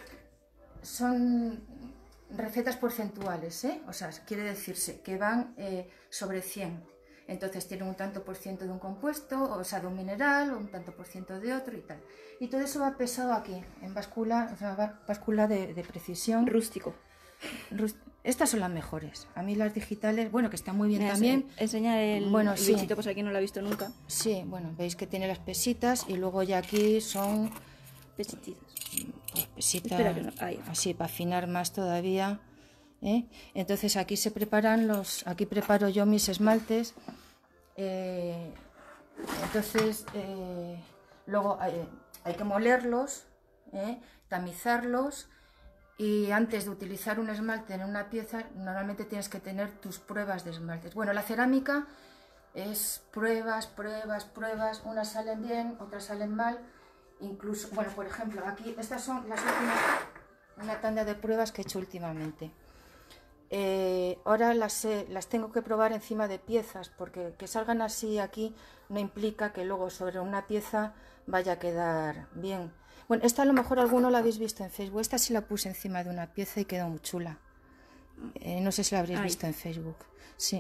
son recetas porcentuales, ¿eh? O sea, quiere decirse que van eh, sobre cien. Entonces tienen un tanto por ciento de un compuesto, o sea, de un mineral, o un tanto por ciento de otro y tal. Y todo eso va pesado aquí, en báscula, o sea, báscula de, de precisión. Rústico. Rust estas son las mejores. A mí las digitales, bueno, que están muy bien Mira, también. Enseña el, Bueno, el sí. bichito, pues aquí no lo ha visto nunca. Sí, bueno, veis que tiene las pesitas y luego ya aquí son Pechititos. pues, pesitas Espera que no- ahí. así para afinar más todavía. ¿eh? Entonces aquí se preparan los, aquí preparo yo mis esmaltes. Eh, entonces eh, luego hay, hay que molerlos, ¿eh? tamizarlos. Y antes de utilizar un esmalte en una pieza, normalmente tienes que tener tus pruebas de esmaltes. Bueno, la cerámica es pruebas, pruebas, pruebas. Unas salen bien, otras salen mal. Incluso, bueno, por ejemplo, aquí estas son las últimas, una tanda de pruebas que he hecho últimamente. Eh, ahora las, eh, las tengo que probar encima de piezas, porque que salgan así aquí no implica que luego sobre una pieza vaya a quedar bien. Bueno, esta a lo mejor alguno la habéis visto en Facebook. Esta sí la puse encima de una pieza y quedó muy chula. Eh, no sé si la habréis Ay. visto en Facebook. Sí.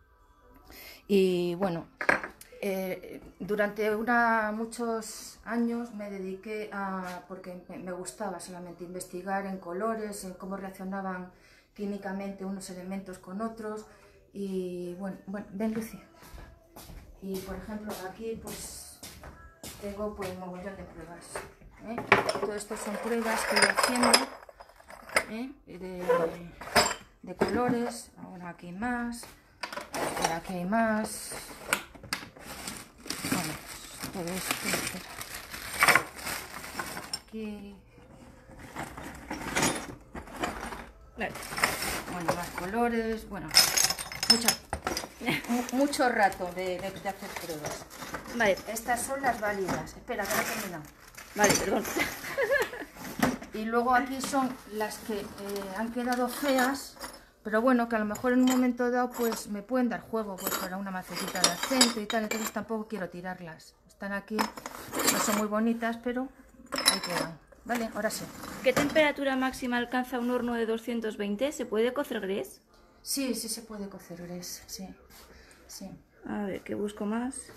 Y bueno, eh, durante una, muchos años me dediqué a, porque me, me gustaba solamente investigar en colores, en cómo reaccionaban químicamente unos elementos con otros. Y bueno, bueno, ven Lucy. Y por ejemplo aquí pues tengo pues un mogollón de pruebas. ¿eh? Todo esto son pruebas que voy haciendo, ¿eh? de, de colores. Ahora aquí hay más, ahora aquí hay más. Vamos, todo esto, espera. Aquí. Vale. Bueno, más colores, bueno, mucha, mu- mucho rato de, de, de hacer pruebas. Vale, Estas son las válidas. Espera, que no he terminado. vale, perdón. Y luego aquí son las que eh, han quedado feas, pero bueno, que a lo mejor en un momento dado pues me pueden dar juego pues para una macetita de acento y tal, entonces tampoco quiero tirarlas. Están aquí, no son muy bonitas, pero ahí quedan. Vale, ahora sí. ¿Qué temperatura máxima alcanza un horno de doscientos veinte? ¿Se puede cocer grés? Sí, sí se puede cocer grés, sí, sí. A ver, ¿qué busco más?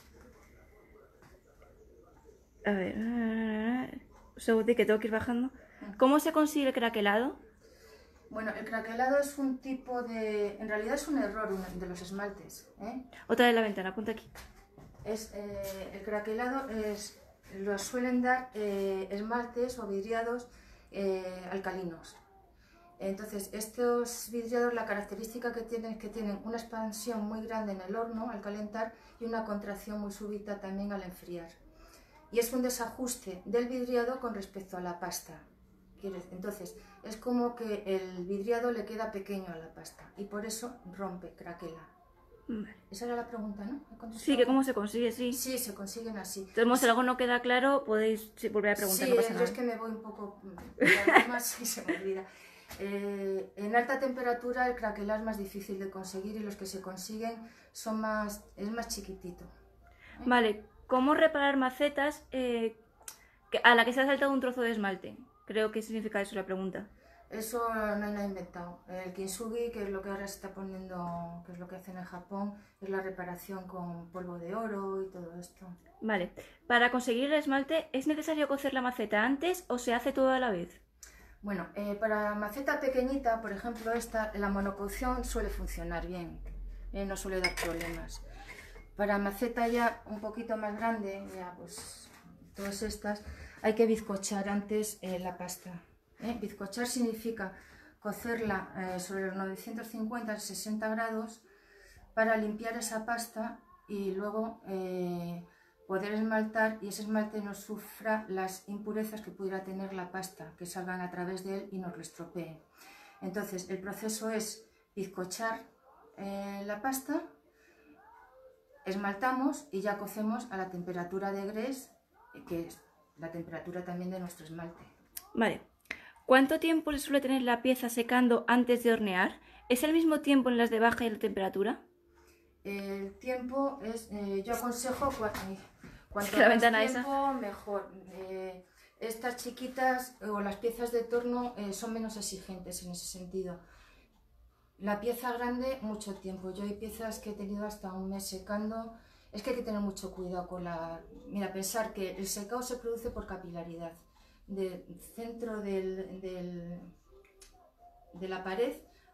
A ver... Un segundo que tengo que ir bajando. ¿Cómo se consigue el craquelado? Bueno, el craquelado es un tipo de... En realidad es un error un- de los esmaltes, ¿eh? Otra de la ventana, apunta aquí. Es, eh, el craquelado es, lo suelen dar eh, esmaltes o vidriados eh, alcalinos. Entonces, estos vidriados, la característica que tienen es que tienen una expansión muy grande en el horno al calentar y una contracción muy súbita también al enfriar. Y es un desajuste del vidriado con respecto a la pasta. Entonces, es como que el vidriado le queda pequeño a la pasta y por eso rompe, craquela. Vale. Esa era la pregunta, ¿no? ¿He contestado? Sí, que cómo se consigue, sí. Sí, se consiguen así. De todos modos, si algo no queda claro, podéis sí, volver a preguntar, Sí, no pasa yo nada. es que me voy un poco mm, más y se me olvida. Eh, en alta temperatura el craquelado es más difícil de conseguir y los que se consiguen son más, es más chiquitito. ¿eh? Vale, ¿cómo reparar macetas eh, que- a la que se ha saltado un trozo de esmalte? Creo que significa eso la pregunta. Eso no hay nada inventado. El kintsugi, que es lo que ahora se está poniendo, que es lo que hacen en Japón, es la reparación con polvo de oro y todo esto. Vale, para conseguir el esmalte, ¿es necesario cocer la maceta antes o se hace todo a la vez? Bueno, eh, para maceta pequeñita, por ejemplo esta, la monococción suele funcionar bien, eh, no suele dar problemas. Para maceta ya un poquito más grande, ya pues todas estas, hay que bizcochar antes eh, la pasta. ¿eh? Bizcochar significa cocerla eh, sobre los novecientos cincuenta a sesenta grados para limpiar esa pasta y luego eh, poder esmaltar y ese esmalte no sufra las impurezas que pudiera tener la pasta, que salgan a través de él y nos lo estropeen. Entonces el proceso es bizcochar eh, la pasta, esmaltamos y ya cocemos a la temperatura de grés, que es la temperatura también de nuestro esmalte. Vale, ¿cuánto tiempo se suele tener la pieza secando antes de hornear? ¿Es el mismo tiempo en las de baja y alta temperatura? El tiempo es, eh, yo aconsejo cu eh, cuanto La más ventana tiempo mejor. Eh, estas chiquitas o las piezas de torno eh, son menos exigentes en ese sentido. La pieza grande, mucho tiempo. Yo hay piezas que he tenido hasta un mes secando. Es que hay que tener mucho cuidado con la... Mira, pensar que el secado se produce por capilaridad. Del centro del, del, de la pared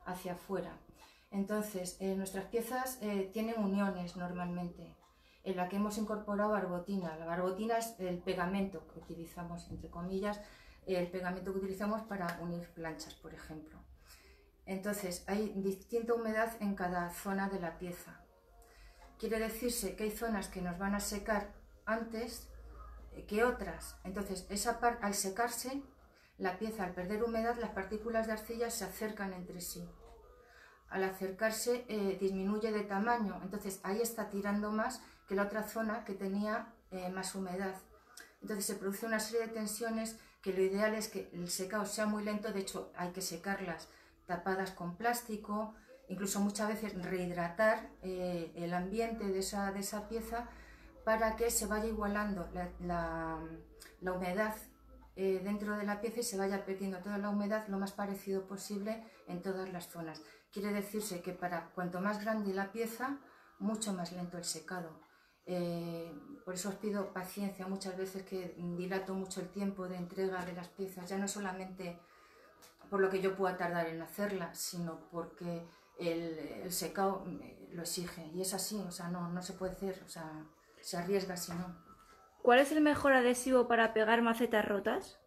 hacia afuera. Entonces, eh, nuestras piezas eh, tienen uniones normalmente, en la que hemos incorporado barbotina. La barbotina es el pegamento que utilizamos, entre comillas, el pegamento que utilizamos para unir planchas, por ejemplo. Entonces, hay distinta humedad en cada zona de la pieza. Quiere decirse que hay zonas que nos van a secar antes que otras. Entonces, esa parte, al secarse, la pieza, al perder humedad, las partículas de arcilla se acercan entre sí. Al acercarse, eh, disminuye de tamaño. Entonces, ahí está tirando más que la otra zona que tenía eh, más humedad. Entonces, se produce una serie de tensiones que lo ideal es que el secado sea muy lento. De hecho, hay que secarlas tapadas con plástico, incluso muchas veces rehidratar eh, el ambiente de esa, de esa pieza para que se vaya igualando la, la, la humedad eh, dentro de la pieza y se vaya perdiendo toda la humedad lo más parecido posible en todas las zonas. Quiere decirse que para cuanto más grande la pieza, mucho más lento el secado. Eh, por eso os pido paciencia muchas veces, que dilato mucho el tiempo de entrega de las piezas, ya no solamente por lo que yo pueda tardar en hacerla, sino porque el, el secado lo exige, y es así, o sea, no, no se puede hacer, o sea, se arriesga si no. ¿Cuál es el mejor adhesivo para pegar macetas rotas?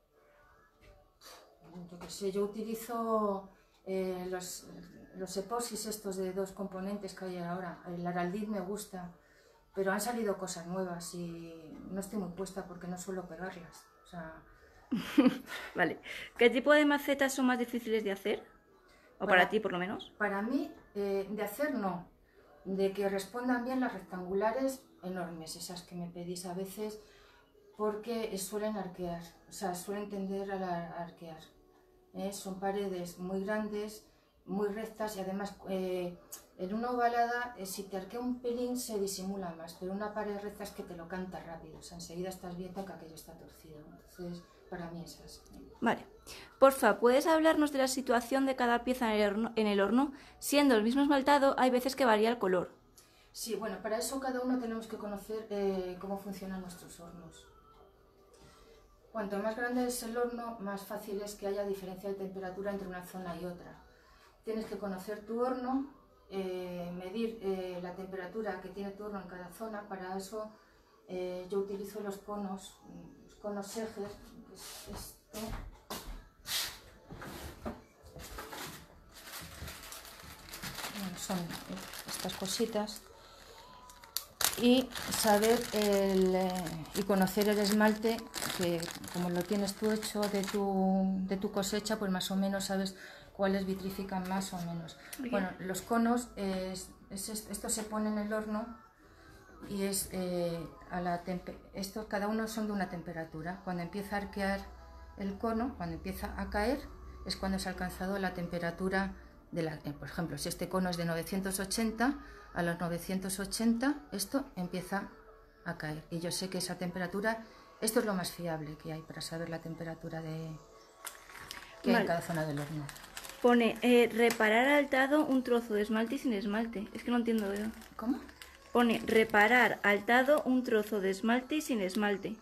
Yo qué sé, yo utilizo eh, los, los epoxis estos de dos componentes que hay ahora. El Araldit me gusta, pero han salido cosas nuevas y no estoy muy puesta porque no suelo pegarlas, o sea... Vale. ¿Qué tipo de macetas son más difíciles de hacer? O para, para ti, por lo menos. Para mí, eh, de hacer no. De que respondan bien las rectangulares enormes, esas que me pedís a veces, porque suelen arquear, o sea, suelen tender a arquear. ¿Eh? Son paredes muy grandes, muy rectas, y además eh, en una ovalada, eh, si te arquea un pelín se disimula más, pero una pared recta es que te lo canta rápido, o sea, enseguida estás viendo que aquello está torcido. Entonces, para mí es así. Vale. Porfa, ¿puedes hablarnos de la situación de cada pieza en el horno? En el horno? Siendo el mismo esmaltado, hay veces que varía el color. Sí, bueno, para eso cada uno tenemos que conocer eh, cómo funcionan nuestros hornos. Cuanto más grande es el horno, más fácil es que haya diferencia de temperatura entre una zona y otra. Tienes que conocer tu horno, eh, medir eh, la temperatura que tiene tu horno en cada zona. Para eso eh, yo utilizo los conos, los conos Seger, que es esto. Bueno, son estas cositas. Y saber el, eh, y conocer el esmalte, que como lo tienes tú hecho de tu, de tu cosecha, pues más o menos sabes cuáles vitrifican más o menos. Bien. Bueno, los conos, es, es, esto se pone en el horno y es eh, a la esto, cada uno son de una temperatura. Cuando empieza a arquear el cono, cuando empieza a caer, es cuando se ha alcanzado la temperatura de la, eh, por ejemplo, si este cono es de novecientos ochenta, a los novecientos ochenta esto empieza a caer, y yo sé que esa temperatura, esto es lo más fiable que hay para saber la temperatura de que vale. hay en cada zona del horno. Pone eh, reparar al tado un trozo de esmalte y sin esmalte. Es que no entiendo yo. ¿Cómo? Pone reparar al tado un trozo de esmalte y sin esmalte.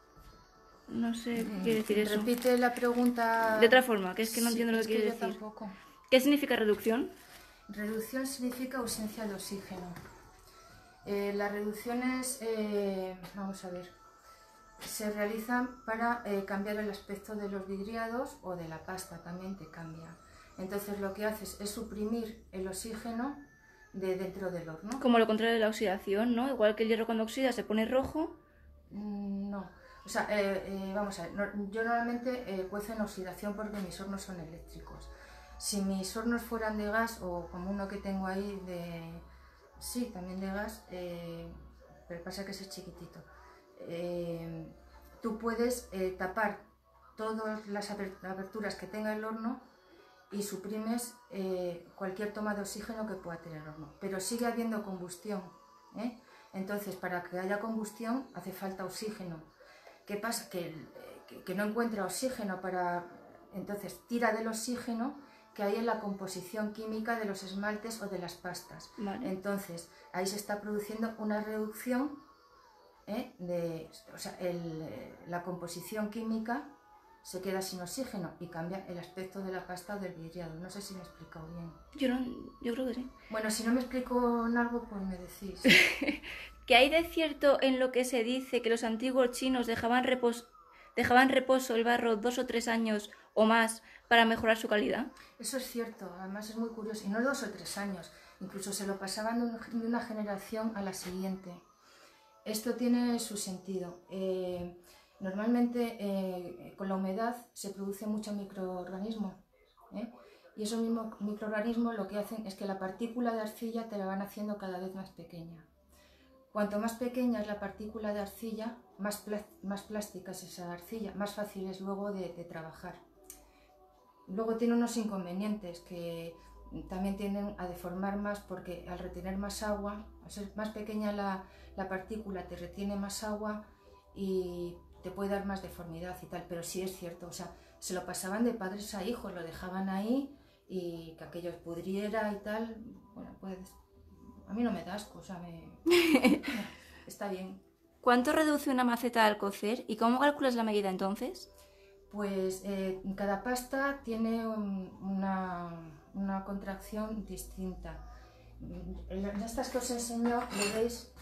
No sé qué quiere decir eso. Repite la pregunta de otra forma, que es que no sí, entiendo lo que es quiere que decir. Tampoco. ¿Qué significa reducción? Reducción significa ausencia de oxígeno. Eh, las reducciones, eh, vamos a ver, se realizan para eh, cambiar el aspecto de los vidriados o de la pasta, también te cambia. Entonces lo que haces es suprimir el oxígeno de dentro del horno. Como lo contrario de la oxidación, ¿no? Igual que el hierro cuando oxida se pone rojo. No, o sea, eh, eh, vamos a ver, no, yo normalmente eh, cuezo en oxidación porque mis hornos son eléctricos. Si mis hornos fueran de gas, o como uno que tengo ahí de... sí, también de gas, eh, pero pasa que ese es chiquitito. Eh, tú puedes eh, tapar todas las aberturas que tenga el horno y suprimes eh, cualquier toma de oxígeno que pueda tener el horno, pero sigue habiendo combustión, ¿eh? Entonces, para que haya combustión hace falta oxígeno. ¿Qué pasa? Que, que, que no encuentra oxígeno para... entonces tira del oxígeno que hay en la composición química de los esmaltes o de las pastas. Vale. Entonces, ahí se está produciendo una reducción, ¿eh? de, o sea, el, la composición química se queda sin oxígeno y cambia el aspecto de la pasta o del vidriado. No sé si me he explicado bien. Yo, no, yo creo que sí. Bueno, si no me explico en algo, pues me decís. ¿Qué hay de cierto en lo que se dice que los antiguos chinos dejaban reposo, dejaban reposo el barro dos o tres años o más para mejorar su calidad? Eso es cierto, además es muy curioso. Y no dos o tres años, incluso se lo pasaban de una generación a la siguiente. Esto tiene su sentido. Eh, normalmente eh, con la humedad se produce mucho microorganismo, ¿eh? Y esos mismos microorganismos lo que hacen es que la partícula de arcilla te la van haciendo cada vez más pequeña. Cuanto más pequeña es la partícula de arcilla, más, más plástica es esa arcilla, más fácil es luego de, de trabajar. Luego tiene unos inconvenientes que también tienden a deformar más porque al retener más agua, al ser más pequeña la, la partícula, te retiene más agua y te puede dar más deformidad y tal, pero sí es cierto, o sea, se lo pasaban de padres a hijos, lo dejaban ahí y que aquello pudriera y tal. Bueno, pues a mí no me da asco, o sea, me... está bien. ¿Cuánto reduce una maceta al cocer y cómo calculas la medida entonces? Pues eh, cada pasta tiene un, una, una contracción distinta. En estas que os enseño, veréis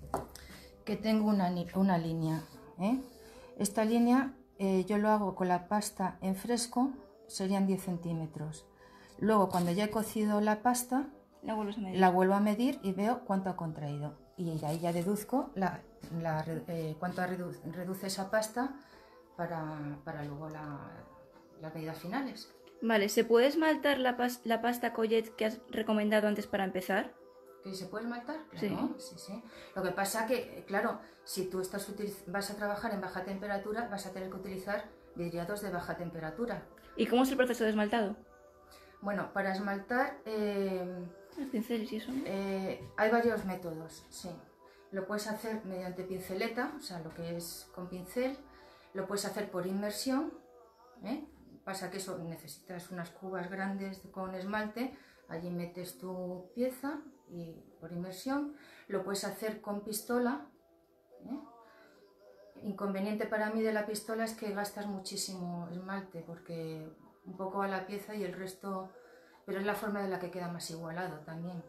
que tengo una, una línea, ¿eh? Esta línea eh, yo lo hago con la pasta en fresco, serían diez centímetros. Luego, cuando ya he cocido la pasta, la, la vuelvo a medir y veo cuánto ha contraído. Y ahí ya deduzco la, la, eh, cuánto redu reduce esa pasta para, para luego la, las medidas finales. Vale, ¿se puede esmaltar la, pas la pasta Collet que has recomendado antes para empezar? ¿Que se puede esmaltar? Claro, sí. sí, sí. Lo que pasa que, claro, si tú estás vas a trabajar en baja temperatura, vas a tener que utilizar vidriados de baja temperatura. ¿Y cómo es el proceso de esmaltado? Bueno, para esmaltar... Eh, Los pinceles y eso, ¿no? Eh, hay varios métodos, sí. Lo puedes hacer mediante pinceleta, o sea, lo que es con pincel. Lo puedes hacer por inmersión, ¿eh? Pasa que eso necesitas unas cubas grandes con esmalte. Allí metes tu pieza y por inmersión. Lo puedes hacer con pistola, ¿eh? Inconveniente para mí de la pistola es que gastas muchísimo esmalte porque un poco a la pieza y el resto... Pero es la forma de la que queda más igualado también.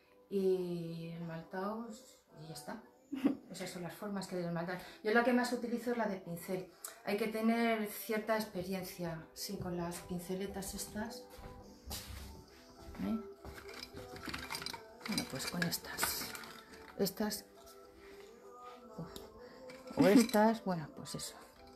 Y esmaltados y ya está. Esas son las formas que de esmaltar. Yo la que más utilizo es la de pincel. Hay que tener cierta experiencia, sí, con las pinceletas estas. ¿Eh? Bueno, pues con estas. Estas. Uf. O estas, bueno, pues eso.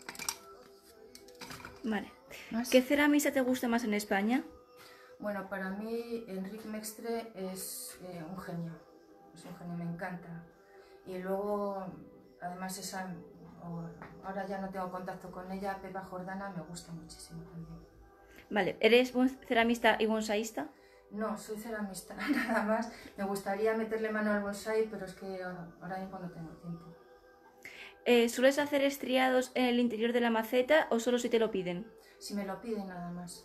Vale. ¿Más? ¿Qué ceramista te gusta más en España? Bueno, para mí Enric Mestre es eh, un genio, es un genio, me encanta. Y luego, además, esa, ahora ya no tengo contacto con ella, Pepa Jordana me gusta muchísimo también. Vale, ¿eres ceramista y bonsaísta? No, soy ceramista, nada más. Me gustaría meterle mano al bonsai, pero es que ahora mismo no tengo tiempo. Eh, ¿Sueles hacer estriados en el interior de la maceta o solo si te lo piden? Si me lo piden, nada más.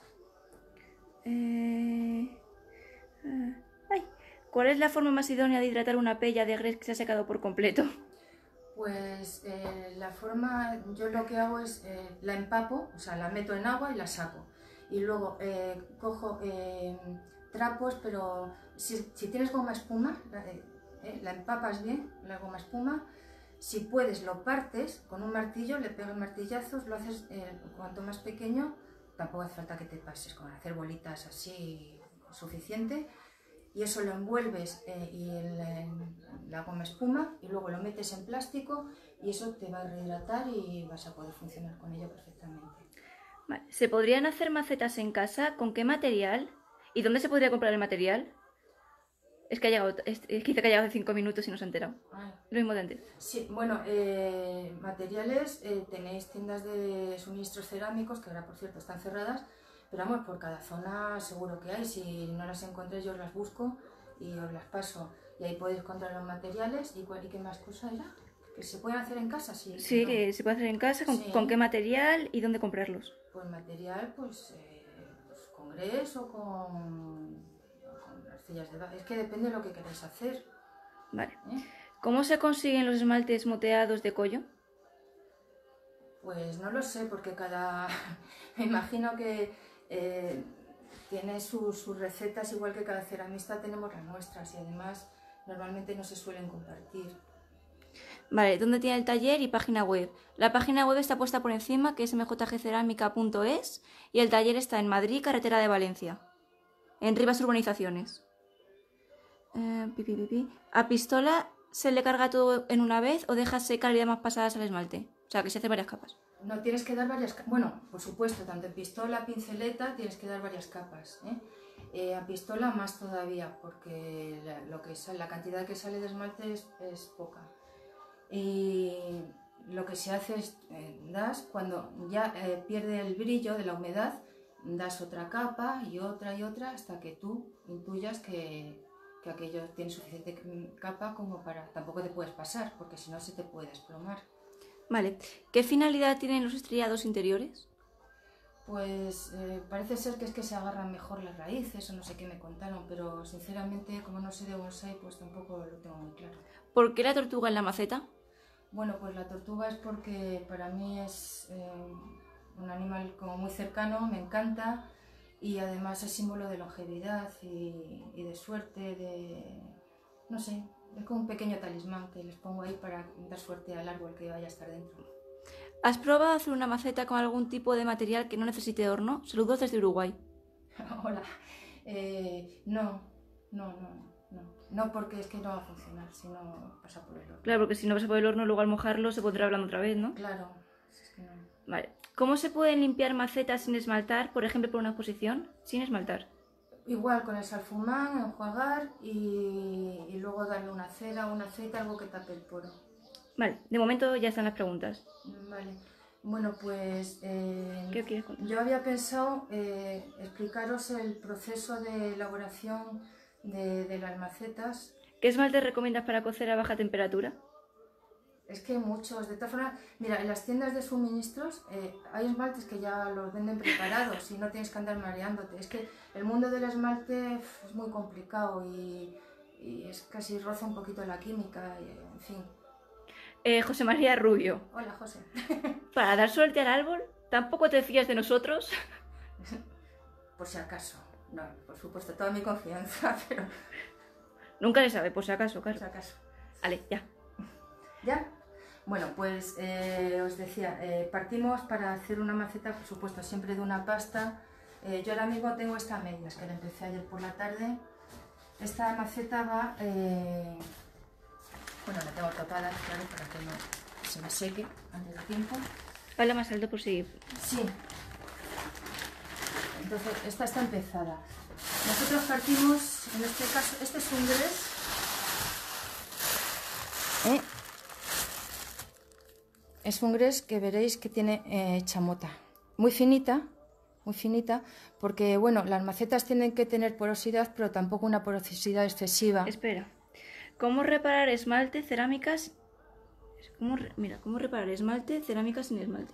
Eh... Ay. ¿Cuál es la forma más idónea de hidratar una pella de grés que se ha secado por completo? Pues eh, la forma, yo lo que hago es eh, la empapo, o sea, la meto en agua y la saco. Y luego eh, cojo eh, trapos, pero si, si tienes goma espuma, la, eh, la empapas bien, la goma espuma. Si puedes, lo partes con un martillo, le pegas martillazos, lo haces eh, cuanto más pequeño. Tampoco hace falta que te pases con hacer bolitas así, suficiente. Y eso lo envuelves eh, y el, en la goma espuma y luego lo metes en plástico y eso te va a rehidratar y vas a poder funcionar con ello perfectamente. Vale. ¿Se podrían hacer macetas en casa? ¿Con qué material? ¿Y dónde se podría comprar el material? Es que ha llegado, es, es que dice que ha llegado hace cinco minutos y no se ha enterado. Ay. Lo mismo de antes. Sí, bueno, eh, materiales, eh, tenéis tiendas de suministros cerámicos, que ahora por cierto están cerradas, pero vamos, por cada zona seguro que hay. Si no las encontré yo os las busco y os las paso. Y ahí podéis encontrar los materiales. ¿Y, cuál, y qué más cosa era? ¿Que se pueden hacer en casa? Sí, sí, no. Que se puede hacer en casa. ¿Con, sí. ¿Con qué material y dónde comprarlos? Pues material, pues, eh, pues con grés o con... Es que depende de lo que queráis hacer. Vale. ¿Eh? ¿Cómo se consiguen los esmaltes moteados de collo? Pues no lo sé, porque cada... me imagino que eh, tiene sus, sus recetas, igual que cada ceramista tenemos las nuestras, y además normalmente no se suelen compartir. Vale, ¿dónde tiene el taller y página web? La página web está puesta por encima, que es m j g cerámica punto es, y el taller está en Madrid, carretera de Valencia, en Rivas Urbanizaciones. Eh, pi, pi, pi, pi. ¿A pistola se le carga todo en una vez o deja secar y demás pasadas al esmalte? O sea, que se hace varias capas. No, tienes que dar varias capas. Bueno, por supuesto, tanto en pistola, pinceleta, tienes que dar varias capas, ¿eh? Eh, a pistola más todavía, porque la, lo que sale, la cantidad que sale de esmalte es, es poca. Y lo que se hace es, eh, das, cuando ya eh, pierde el brillo de la humedad, das otra capa y otra y otra hasta que tú intuyas que, que aquello tiene suficiente capa como para... Tampoco te puedes pasar, porque si no se te puede desplomar. Vale, ¿qué finalidad tienen los estriados interiores? Pues eh, parece ser que es que se agarran mejor las raíces o no sé qué me contaron, pero sinceramente como no sé de bonsái pues tampoco lo tengo muy claro. ¿Por qué la tortuga en la maceta? Bueno, pues la tortuga es porque para mí es eh, un animal como muy cercano, me encanta, y además es símbolo de longevidad y, y de suerte, de... no sé, es como un pequeño talismán que les pongo ahí para dar suerte al árbol que vaya a estar dentro. ¿Has probado hacer una maceta con algún tipo de material que no necesite horno? Saludos desde Uruguay. Hola. Eh, no, no, no, no. No, porque es que no va a funcionar si no pasa por el horno. Claro, porque si no pasa por el horno, luego al mojarlo se pondrá hablando otra vez, ¿no? Claro, es que no. Vale. ¿Cómo se pueden limpiar macetas sin esmaltar, por ejemplo, por una exposición? Sin esmaltar. Igual con el salfumán, enjuagar y, y luego darle una cera o un aceite, algo que tape el poro. Vale, de momento ya están las preguntas. Vale. Bueno, pues eh, ¿Qué quieres contar? yo había pensado eh, explicaros el proceso de elaboración de, de las macetas. ¿Qué esmalte recomiendas para cocer a baja temperatura? Es que hay muchos, de todas formas, mira, en las tiendas de suministros eh, hay esmaltes que ya los venden preparados y no tienes que andar mareándote. Es que el mundo del esmalte uf, es muy complicado y, y es casi roza un poquito la química, y, en fin. Eh, José María Rubio. Hola, José. Para dar suerte al árbol, ¿tampoco te fías de nosotros? Por si acaso. No, por supuesto, toda mi confianza, pero... Nunca le sabe, por si acaso, claro. Por si acaso. Vale, ya. ¿Ya? Bueno, pues eh, os decía, eh, partimos para hacer una maceta, por supuesto, siempre de una pasta. Eh, yo ahora mismo tengo esta a medias, que la empecé ayer por la tarde. Esta maceta va... Eh, bueno, la tengo tapada, claro, para que no se me seque antes de tiempo. Habla más alto por si... Sí. Entonces, esta está empezada. Nosotros partimos, en este caso, este es un gres. ¿Eh? Es un gres que veréis que tiene eh, chamota. Muy finita, muy finita, porque, bueno, las macetas tienen que tener porosidad, pero tampoco una porosidad excesiva. Espera. ¿Cómo reparar esmalte, cerámicas? ¿Cómo re... Mira, ¿cómo reparar esmalte, cerámicas sin esmalte?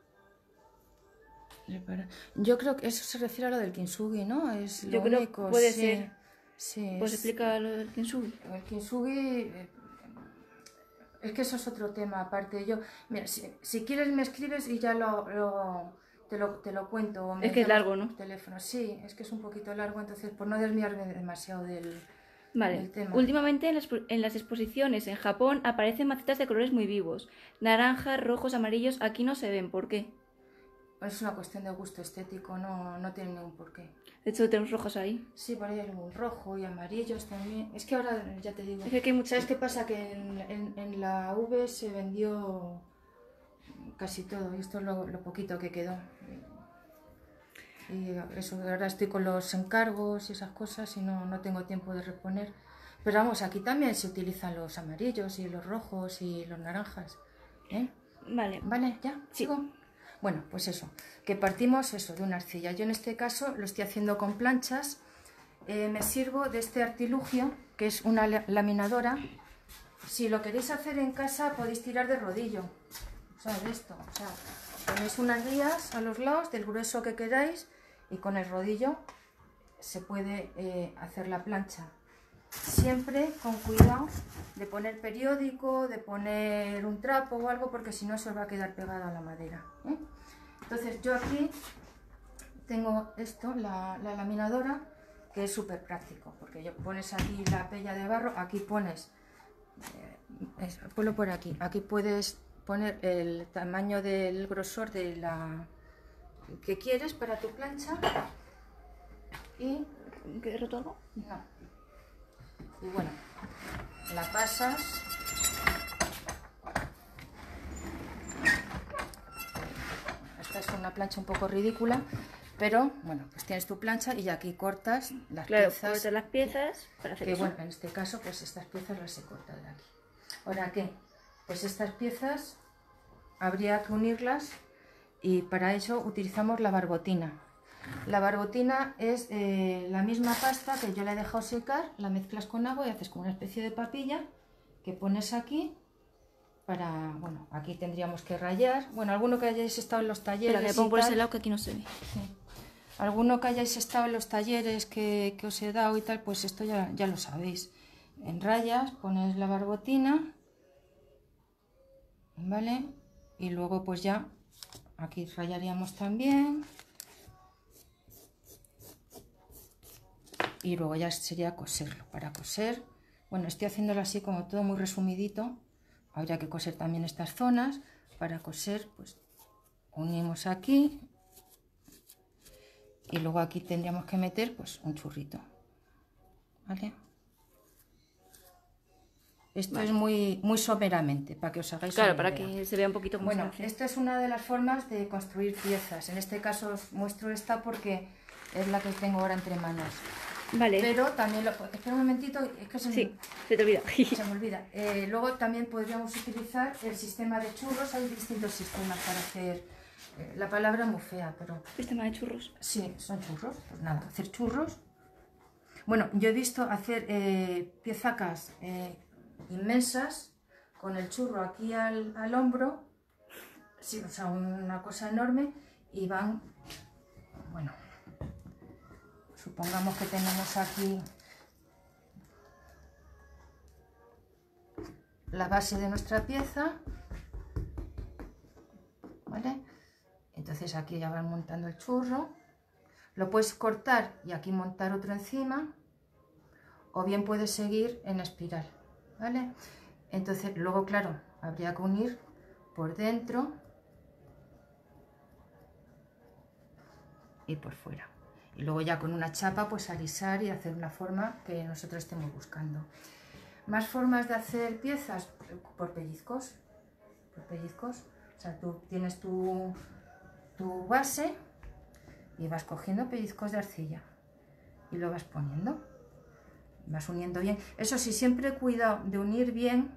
Repara. Yo creo que eso se refiere a lo del kintsugi, ¿no? Es lo Yo creo único, que puede sí, ser. Sí, Pues es... explica lo del kintsugi. El kintsugi... Eh, es que eso es otro tema aparte. Yo, mira, si, si quieres me escribes y ya lo... lo Te lo, te lo cuento. O me es que es largo, ¿no? Teléfono. Sí, es que es un poquito largo, entonces por no desviarme demasiado del, vale. del tema. Últimamente en las, en las exposiciones en Japón aparecen macetas de colores muy vivos. Naranjas, rojos, amarillos. Aquí no se ven. ¿Por qué? Es una cuestión de gusto estético, no, no tiene ningún porqué. De hecho, tenemos rojos ahí. Sí, por ahí hay algún rojo y amarillos también. Es que ahora, ya te digo... Es que hay mucho... ¿Sabes qué pasa? Que en, en, en la V se vendió casi todo y esto es lo, lo poquito que quedó. Y eso, ahora estoy con los encargos y esas cosas y no, no tengo tiempo de reponer. Pero vamos, aquí también se utilizan los amarillos y los rojos y los naranjas. ¿Eh? Vale. ¿Vale? ¿Ya? Sí. ¿Sigo? Bueno, pues eso, que partimos eso de una arcilla. Yo en este caso lo estoy haciendo con planchas. Eh, me sirvo de este artilugio, que es una laminadora. Si lo queréis hacer en casa podéis tirar de rodillo. O sea, de esto. O sea, ponéis unas guías a los lados del grueso que queráis y con el rodillo se puede eh, hacer la plancha. siempre con cuidado de poner periódico, de poner un trapo o algo, porque si no se os va a quedar pegada a la madera, ¿eh? Entonces yo aquí tengo esto, la, la laminadora, que es súper práctico, porque yo pones aquí la pella de barro, aquí pones, eh, es, ponlo por aquí, aquí puedes poner el tamaño del grosor de la que quieres para tu plancha y... ¿Que he roto algo? No. Y bueno, la pasas. Esta es una plancha un poco ridícula, pero bueno, pues tienes tu plancha y aquí cortas las Claro, piezas. cortas las piezas para hacer Que eso. bueno, en este caso pues estas piezas las he cortado de aquí. Ahora, ¿qué? Pues estas piezas habría que unirlas y para eso utilizamos la barbotina. La barbotina es eh, la misma pasta que yo la he dejado secar, la mezclas con agua y haces como una especie de papilla que pones aquí para, bueno, aquí tendríamos que rayar. Bueno, alguno que hayáis estado en los talleres. Espera, que pongo por tal, ese lado que aquí no se ve. sí. Alguno que hayáis estado en los talleres que, que os he dado y tal, pues esto ya, ya lo sabéis. En rayas pones la barbotina, ¿vale? Y luego pues ya aquí rayaríamos también. Y luego ya sería coserlo. Para coser, bueno, estoy haciéndolo así como todo muy resumidito. Habría que coser también estas zonas. Para coser, pues unimos aquí. Y luego aquí tendríamos que meter pues un churrito. ¿Vale? Esto Vale. es muy, muy someramente, para que os hagáis Claro, una para idea. que se vea un poquito cómo Bueno, se hace. esta es una de las formas de construir piezas. En este caso os muestro esta porque es la que tengo ahora entre manos. Vale. Pero también lo... Espera un momentito, es que se me, Sí, se te olvida. se me olvida. Eh, luego también podríamos utilizar el sistema de churros. Hay distintos sistemas para hacer... Eh, la palabra es muy fea, pero... Sistema de churros. Sí, son churros. Pues nada, hacer churros. Bueno, yo he visto hacer eh, piezacas eh, inmensas con el churro aquí al, al hombro. Sí, o sea, una cosa enorme y van... Bueno... Supongamos que tenemos aquí la base de nuestra pieza, ¿vale? Entonces aquí ya van montando el churro. Lo puedes cortar y aquí montar otro encima, o bien puedes seguir en espiral, ¿vale? Entonces luego, claro, habría que unir por dentro y por fuera. Y luego ya con una chapa pues alisar y hacer una forma que nosotros estemos buscando. Más formas de hacer piezas por pellizcos. Por pellizcos. O sea, tú tienes tu, tu base y vas cogiendo pellizcos de arcilla y lo vas poniendo. Vas uniendo bien. Eso sí, siempre cuidado de unir bien,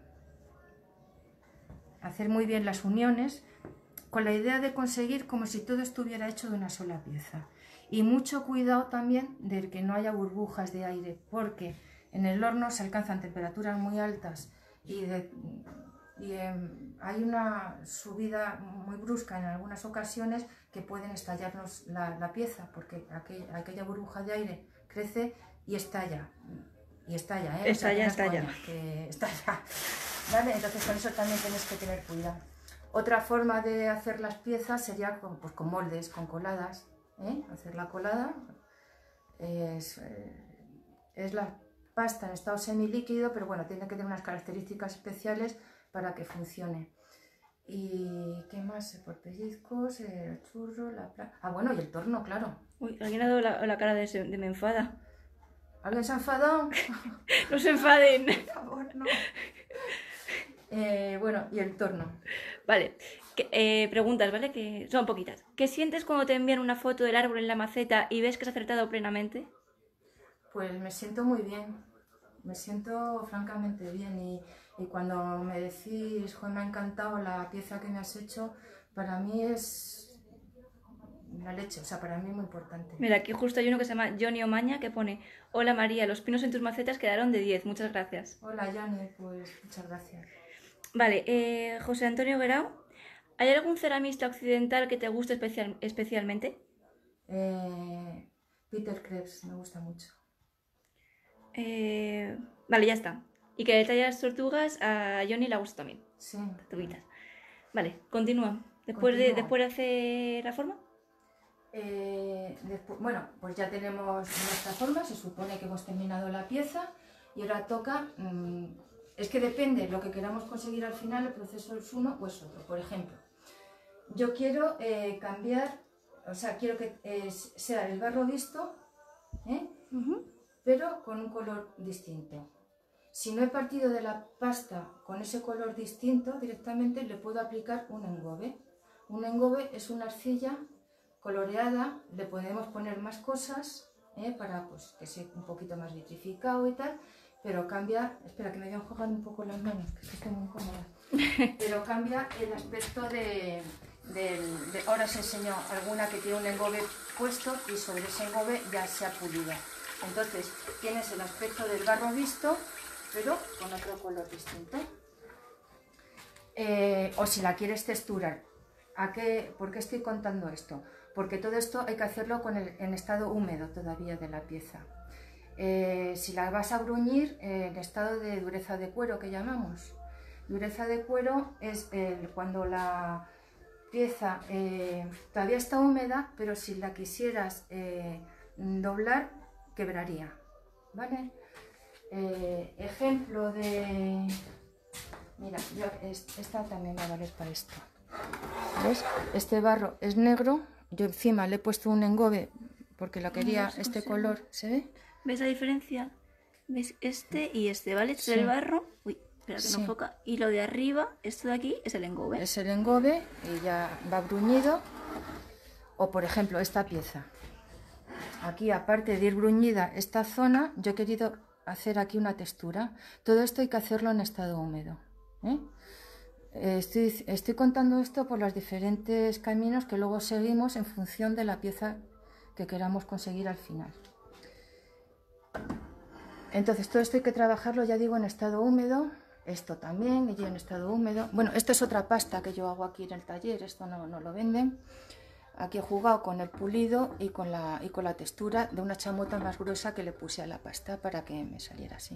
hacer muy bien las uniones, con la idea de conseguir como si todo estuviera hecho de una sola pieza. Y mucho cuidado también de que no haya burbujas de aire, porque en el horno se alcanzan temperaturas muy altas y, de, y eh, hay una subida muy brusca en algunas ocasiones que pueden estallarnos la, la pieza, porque aquella, aquella burbuja de aire crece y estalla. Y estalla, ¿eh? Estalla, o sea, que no es estalla. coña, que estalla. ¿Vale? Entonces con eso también tienes que tener cuidado. Otra forma de hacer las piezas sería con, pues, con moldes, con coladas. ¿Eh? Hacer la colada es, eh, es la pasta en estado semilíquido, pero bueno, tiene que tener unas características especiales para que funcione. ¿Y qué más? Por pellizcos, el churro, la plata... Ah, bueno, y el torno, claro. Uy, alguien ha dado la, la cara de, ese, de me enfada. ¿Alguien se ha enfadado? No se enfaden. Por favor, no. Eh, bueno, y el torno. Vale, que, eh, preguntas, ¿vale? Que son poquitas. ¿Qué sientes cuando te envían una foto del árbol en la maceta y ves que has acertado plenamente? Pues me siento muy bien, me siento francamente bien y, y cuando me decís, joder, me ha encantado la pieza que me has hecho, para mí es la leche, o sea, para mí es muy importante. Mira, aquí justo hay uno que se llama Johnny Omaña que pone: hola María, los pinos en tus macetas quedaron de diez, muchas gracias. Hola, Yanni, pues muchas gracias. Vale, eh, José Antonio Guerao, ¿hay algún ceramista occidental que te guste especial, especialmente? Eh, Peter Krebs, me gusta mucho. Eh, vale, ya está. Y que le tallas las tortugas a Johnny le gusta también. Sí. Tortuguitas. Vale, continúa. Después de, Continúo. después de hacer la forma. Eh, después, bueno, pues ya tenemos nuestra forma, se supone que hemos terminado la pieza y ahora toca, mmm, es que depende lo que queramos conseguir al final, el proceso es uno o es otro. Por ejemplo, yo quiero eh, cambiar, o sea, quiero que eh, sea el barro visto, ¿eh? Uh-huh. Pero con un color distinto. Si no he partido de la pasta con ese color distinto, directamente le puedo aplicar un engobe. Un engobe es una arcilla coloreada, le podemos poner más cosas, ¿eh? Para pues, que sea un poquito más vitrificado y tal, pero cambia, espera que me voy a enjuagar un poco las manos, que estoy muy incómoda, pero cambia el aspecto de, de, de, ahora os enseño alguna que tiene un engobe puesto y sobre ese engobe ya se ha pulido. Entonces tienes el aspecto del barro visto, pero con otro color distinto. Eh, o si la quieres texturar, ¿a qué, ¿por qué estoy contando esto? Porque todo esto hay que hacerlo con el, en estado húmedo todavía de la pieza. Eh, si la vas a bruñir, eh, en estado de dureza de cuero que llamamos. Dureza de cuero es eh, cuando la pieza eh, todavía está húmeda, pero si la quisieras eh, doblar, quebraría, ¿vale? Eh, ejemplo de... Mira, yo, esta también va a valer para esto. ¿Ves? Este barro es negro, yo encima le he puesto un engobe porque lo quería no, no este color, ¿se ve? ¿Ves la diferencia? ¿Ves este y este, ¿vale? Este sí. Es el barro, uy, espera que sí. No enfoca, y lo de arriba, esto de aquí, es el engobe. Es el engobe y ya va bruñido. O por ejemplo esta pieza, aquí aparte de ir bruñida esta zona, yo he querido hacer aquí una textura. Todo esto hay que hacerlo en estado húmedo, ¿eh? Estoy, estoy contando esto por los diferentes caminos que luego seguimos en función de la pieza que queramos conseguir al final. Entonces todo esto hay que trabajarlo, ya digo, en estado húmedo. Esto también, y en estado húmedo. Bueno, esta es otra pasta que yo hago aquí en el taller, esto no, no lo venden. Aquí he jugado con el pulido y con, la, y con la textura de una chamota más gruesa que le puse a la pasta para que me saliera así.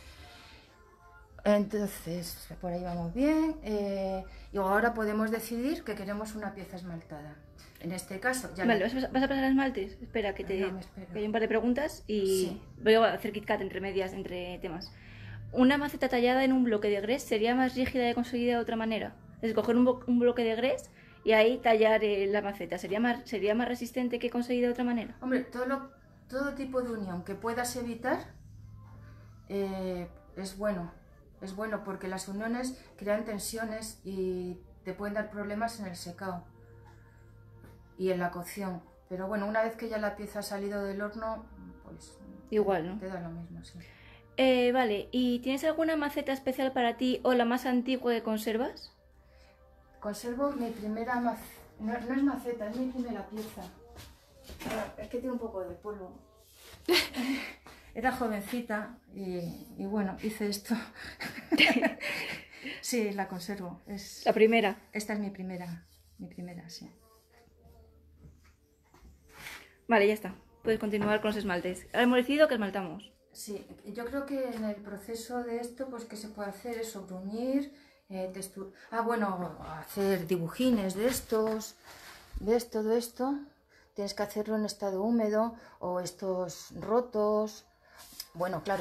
Entonces, por ahí vamos bien. Eh, y ahora podemos decidir que queremos una pieza esmaltada. En este caso, ya... Vale, ¿vas a, ¿vas a pasar esmaltes? Espera, que, te, no, que hay un par de preguntas y sí. Voy a hacer KitKat entre medias, entre temas. ¿Una maceta tallada en un bloque de grés sería más rígida y conseguida de otra manera? Es coger un, un bloque de grés y ahí tallar eh, la maceta. ¿Sería más, ¿Sería más resistente que conseguida de otra manera? Hombre, todo, lo, todo tipo de unión que puedas evitar eh, es bueno. Es bueno porque las uniones crean tensiones y te pueden dar problemas en el secado y en la cocción. Pero bueno, una vez que ya la pieza ha salido del horno, pues igual, ¿no? Te da lo mismo, sí. Eh, vale, ¿y tienes alguna maceta especial para ti o la más antigua que conservas? Conservo mi primera maceta, no, no es maceta, es mi primera pieza. Es que tiene un poco de polvo. Era jovencita y, y bueno, hice esto. Sí, la conservo. Es, la primera. Esta es mi primera, mi primera, sí. Vale, ya está. Puedes continuar con los esmaltes. Ahora hemos decidido que esmaltamos. Sí, yo creo que en el proceso de esto, pues que se puede hacer eso, bruñir, eh, textura. Ah, bueno, hacer dibujines de estos, ¿ves? Todo esto. Tienes que hacerlo en estado húmedo o estos rotos. Bueno, claro,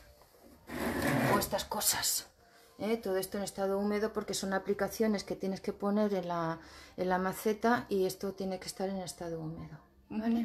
o estas cosas, ¿eh? Todo esto en estado húmedo porque son aplicaciones que tienes que poner en la, en la maceta y esto tiene que estar en estado húmedo, ¿vale?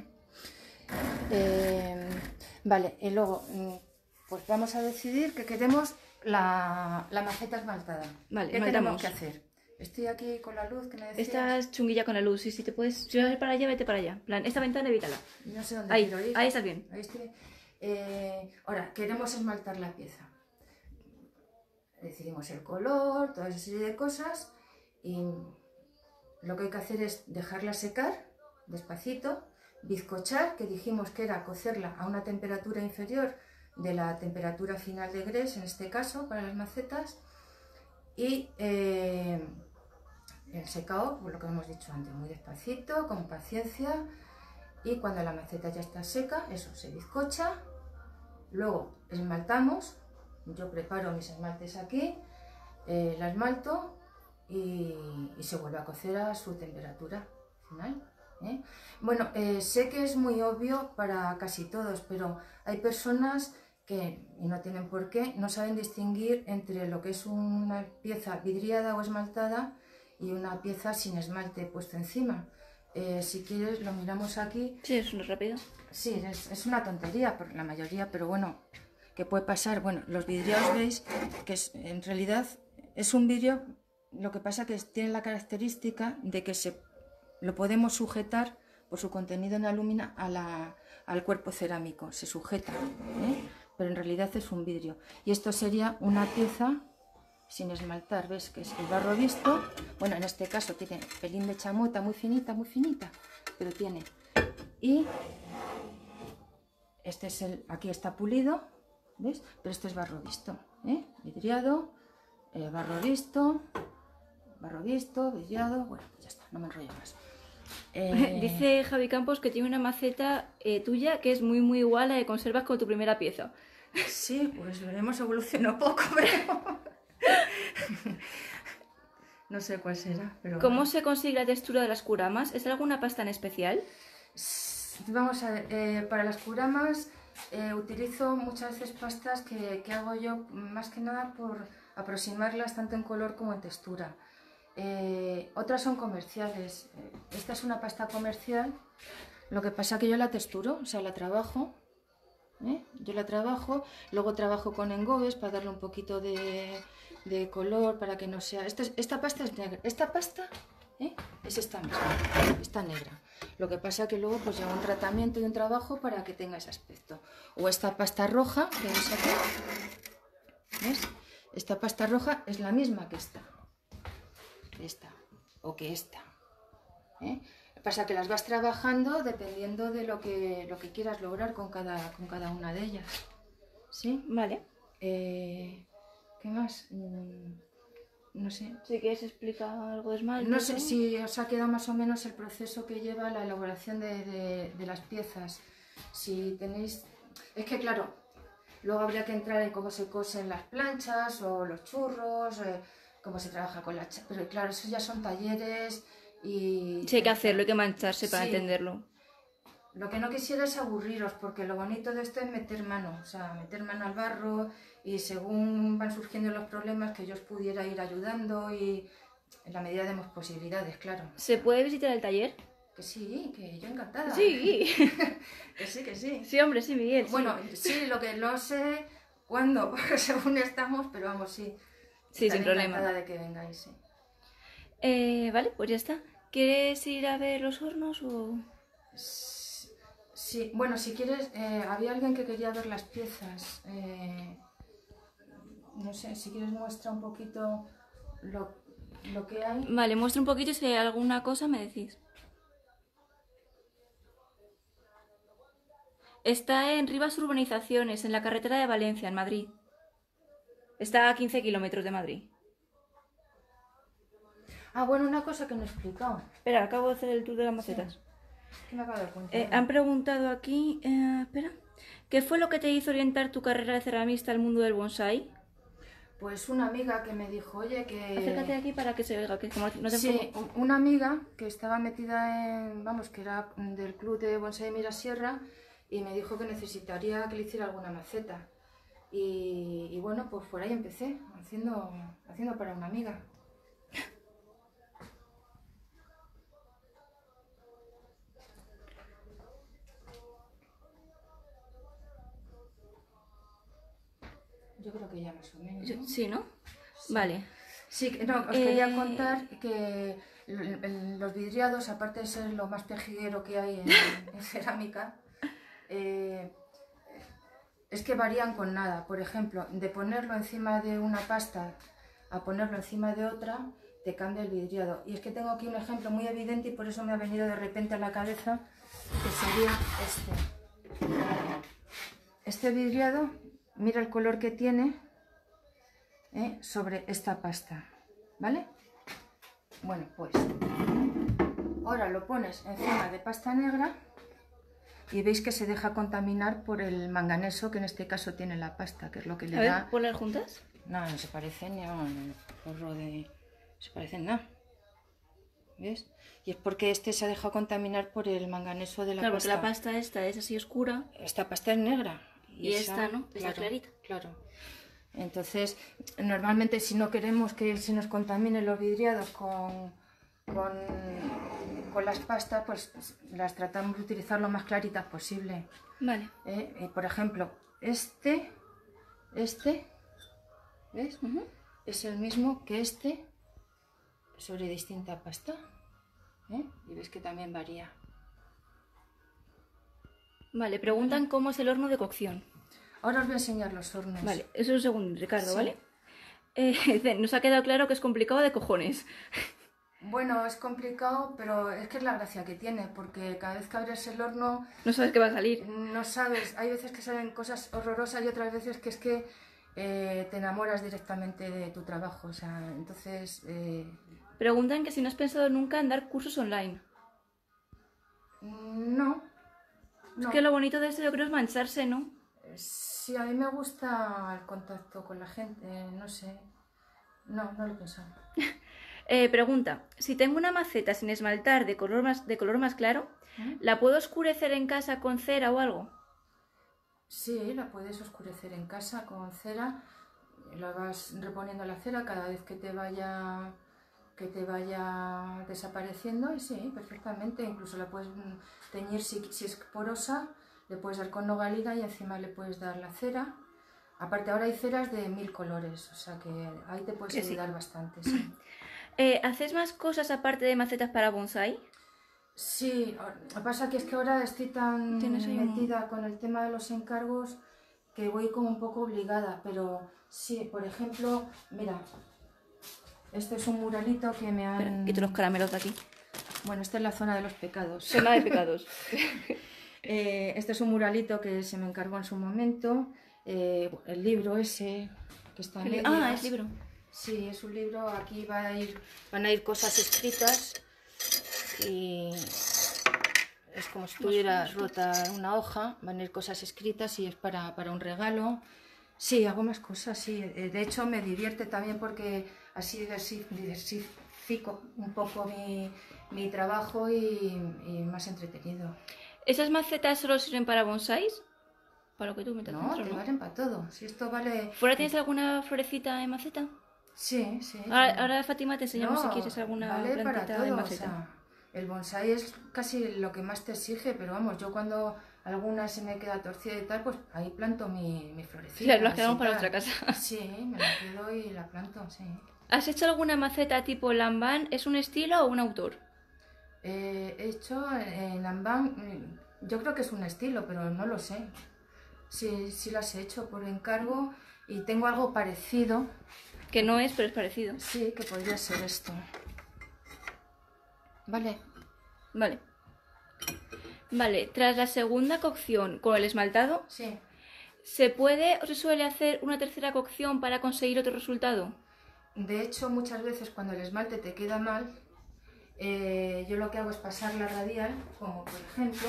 Eh, vale, y luego pues vamos a decidir que queremos la, la maceta esmaltada. Vale, ¿qué esmaltamos. Tenemos que hacer? Estoy aquí con la luz que me decías. Esta es chunguilla con la luz, y si te puedes, si vas a ir para allá, vete para allá. Plan, esta ventana evítala. No sé dónde ahí, quiero ir. Ahí estás bien. Ahí estoy. Eh, ahora, queremos esmaltar la pieza. Decidimos el color, toda esa serie de cosas y lo que hay que hacer es dejarla secar despacito, bizcochar, que dijimos que era cocerla a una temperatura inferior de la temperatura final de grés, en este caso, para las macetas, y eh, el secado, por lo que hemos dicho antes, muy despacito, con paciencia, y cuando la maceta ya está seca, eso se bizcocha, luego esmaltamos, yo preparo mis esmaltes aquí, eh, la esmalto y, y se vuelve a cocer a su temperatura final. ¿eh? Bueno, eh, sé que es muy obvio para casi todos, pero hay personas que, y no tienen por qué, no saben distinguir entre lo que es una pieza vidriada o esmaltada y una pieza sin esmalte puesto encima. Eh, si quieres lo miramos aquí. Sí, es muy rápido. Sí, es, es una tontería por la mayoría, pero bueno, ¿qué puede pasar? Bueno, los vidriados veis que es, en realidad es un vidrio, lo que pasa que tiene la característica de que se lo podemos sujetar por su contenido en alumina a la, al cuerpo cerámico, se sujeta, ¿eh? Pero en realidad es un vidrio. Y esto sería una pieza sin esmaltar, ¿ves? Que es el barro visto. Bueno, en este caso tiene pelín de chamueta muy finita, muy finita, pero tiene. Y este es el, aquí está pulido, ¿ves? Pero este es barro visto, ¿eh? Vidriado, eh, barro visto, barro visto, vidriado. Bueno, pues ya está, no me enrollo más. Eh... Dice Javi Campos que tiene una maceta eh, tuya que es muy muy igual a la que conservas con tu primera pieza. Sí, pues veremos, evolucionó poco, pero... no sé cuál será, pero... ¿Cómo bueno. se consigue la textura de las curamas? ¿Es alguna pasta en especial? Vamos a ver, eh, para las curamas eh, utilizo muchas veces pastas que, que hago yo más que nada por aproximarlas tanto en color como en textura. Eh, otras son comerciales. Esta es una pasta comercial, lo que pasa que yo la texturo, o sea, la trabajo. ¿Eh? Yo la trabajo, luego trabajo con engobes para darle un poquito de, de color, para que no sea... Esta, esta pasta es negra, esta pasta ¿eh? es esta misma, está negra. Lo que pasa que luego pues lleva un tratamiento y un trabajo para que tenga ese aspecto. O esta pasta roja, que veis aquí, ¿ves? Esta pasta roja es la misma que esta, esta, o que esta, ¿eh? Pasa que las vas trabajando dependiendo de lo que, lo que quieras lograr con cada, con cada una de ellas. ¿Sí? Vale. Eh, ¿Qué más? Mm, no sé. ¿Si quieres explicar algo de esmalte? No sé si os ha quedado más o menos el proceso que lleva la elaboración de, de, de las piezas. Si tenéis... Es que claro, luego habría que entrar en cómo se cosen las planchas o los churros, eh, cómo se trabaja con la... Pero claro, esos ya son talleres... Y, sí, hay que hacerlo, hay que mancharse para sí, entenderlo. Lo que no quisiera es aburriros, porque lo bonito de esto es meter mano, o sea, meter mano al barro y según van surgiendo los problemas que yo os pudiera ir ayudando y en la medida de mis posibilidades, claro. ¿Se puede visitar el taller? Que sí, que yo encantada. Sí. que sí, que sí. Sí, hombre, sí, Miguel. Bueno, sí, sí lo que no sé cuándo, porque según estamos, pero vamos, sí. Sí, sin problema. Encantada de que vengáis, sí. Eh, vale, pues ya está. ¿Quieres ir a ver los hornos o...? Sí, bueno, si quieres, eh, había alguien que quería ver las piezas. Eh, no sé, si quieres muestra un poquito lo, lo que hay. Vale, muestra un poquito y si hay alguna cosa me decís. Está en Rivas Urbanizaciones, en la carretera de Valencia, en Madrid. Está a quince kilómetros de Madrid. Ah, bueno, una cosa que no he explicado. Espera, acabo de hacer el tour de las macetas. Sí. ¿Qué me acabo de contar? Eh, han preguntado aquí, eh, espera, ¿qué fue lo que te hizo orientar tu carrera de ceramista al mundo del bonsái? Pues una amiga que me dijo, oye, que... Acércate aquí para que se vea, que como no te Sí, pongo... una amiga que estaba metida en, vamos, que era del club de bonsái Mirasierra y me dijo que necesitaría que le hiciera alguna maceta. Y, y bueno, pues por ahí empecé, haciendo, haciendo para una amiga. Yo creo que ya más o menos, ¿no? Sí, ¿no? Sí. Vale. Sí, no, os eh... quería contar que los vidriados, aparte de ser lo más pejiguero que hay en, en cerámica, eh, es que varían con nada. Por ejemplo, de ponerlo encima de una pasta a ponerlo encima de otra, te cambia el vidriado. Y es que tengo aquí un ejemplo muy evidente y por eso me ha venido de repente a la cabeza, que sería este. Este vidriado... Mira el color que tiene ¿eh? sobre esta pasta, ¿vale? Bueno, pues ahora lo pones encima de pasta negra y veis que se deja contaminar por el manganeso que en este caso tiene la pasta, que es lo que le A da... ver, ponlas juntas. No, no se parecen ni a un forro de... No se parecen nada. ¿Ves? Y es porque este se ha dejado contaminar por el manganeso de la Claro, pasta. porque la pasta esta es así oscura. Esta pasta es negra. Y, y esa, esta, ¿no? Esta claro, clarita. Claro. Entonces, normalmente si no queremos que se nos contaminen los vidriados con, con, con las pastas, pues las tratamos de utilizar lo más claritas posible. Vale. Eh, eh, por ejemplo, este, este, ¿ves? Uh-huh. Es el mismo que este sobre distinta pasta. ¿Eh? Y ves que también varía. Vale, preguntan cómo es el horno de cocción. Ahora os voy a enseñar los hornos. Vale, eso es un segundo, Ricardo, sí. ¿vale? Eh, nos ha quedado claro que es complicado de cojones. Bueno, es complicado, pero es que es la gracia que tiene, porque cada vez que abres el horno... No sabes qué va a salir. No sabes, hay veces que salen cosas horrorosas y otras veces que es que eh, te enamoras directamente de tu trabajo, o sea, entonces... Eh... Preguntan que si no has pensado nunca en dar cursos online. No. Es no. que lo bonito de esto yo creo es mancharse, ¿no? Sí, a mí me gusta el contacto con la gente, no sé. No, no lo he pensado. eh, pregunta, si tengo una maceta sin esmaltar de color más, de color más claro, ¿Eh? ¿la puedo oscurecer en casa con cera o algo? Sí, la puedes oscurecer en casa con cera. La vas reponiendo la cera cada vez que te vaya... que te vaya desapareciendo y sí, perfectamente, incluso la puedes teñir si, si es porosa, le puedes dar con nogalina y encima le puedes dar la cera. Aparte ahora hay ceras de mil colores, o sea que ahí te puedes que ayudar sí. bastante. Sí. Eh, ¿Haces más cosas aparte de macetas para bonsai? Sí, lo que pasa que es que ahora estoy tan metida un... con el tema de los encargos que voy como un poco obligada, pero sí, por ejemplo, mira... Este es un muralito que me han... Espera, quito los caramelos de aquí. Bueno, esta es la zona de los pecados. Zona de pecados. eh, este es un muralito que se me encargó en su momento. Eh, el libro ese, que está en medias. Ah, es libro. Sí, es un libro. Aquí va a ir, van a ir cosas escritas. Y es como si tuviera rota una hoja. Van a ir cosas escritas y es para, para un regalo. Sí, hago más cosas, sí. De hecho, me divierte también porque así diversifico un poco mi, mi trabajo y, y más entretenido. ¿Esas macetas solo sirven para bonsáis? Para lo que tú metas no, dentro, te ¿no? valen para todo. Si esto vale... ¿Fuera tienes alguna florecita en maceta? Sí, sí. Ahora, ahora Fátima, te enseñamos no, si quieres alguna vale plantita para todo, en maceta. O sea, el bonsái es casi lo que más te exige, pero vamos, yo cuando... alguna se me queda torcida y tal, pues ahí planto mi, mi florecita. Claro, las quedamos para nuestra casa. Sí, me la quedo y la planto, sí. ¿Has hecho alguna maceta tipo Lanvin? ¿Es un estilo o un autor? Eh, he hecho en Lanvin, yo creo que es un estilo, pero no lo sé. Sí, sí las he hecho por encargo y tengo algo parecido. Que no es, pero es parecido. Sí, que podría ser esto. Vale. Vale. Vale, tras la segunda cocción con el esmaltado, sí. ¿se puede o se suele hacer una tercera cocción para conseguir otro resultado? De hecho, muchas veces cuando el esmalte te queda mal, eh, yo lo que hago es pasar la radial, como por ejemplo,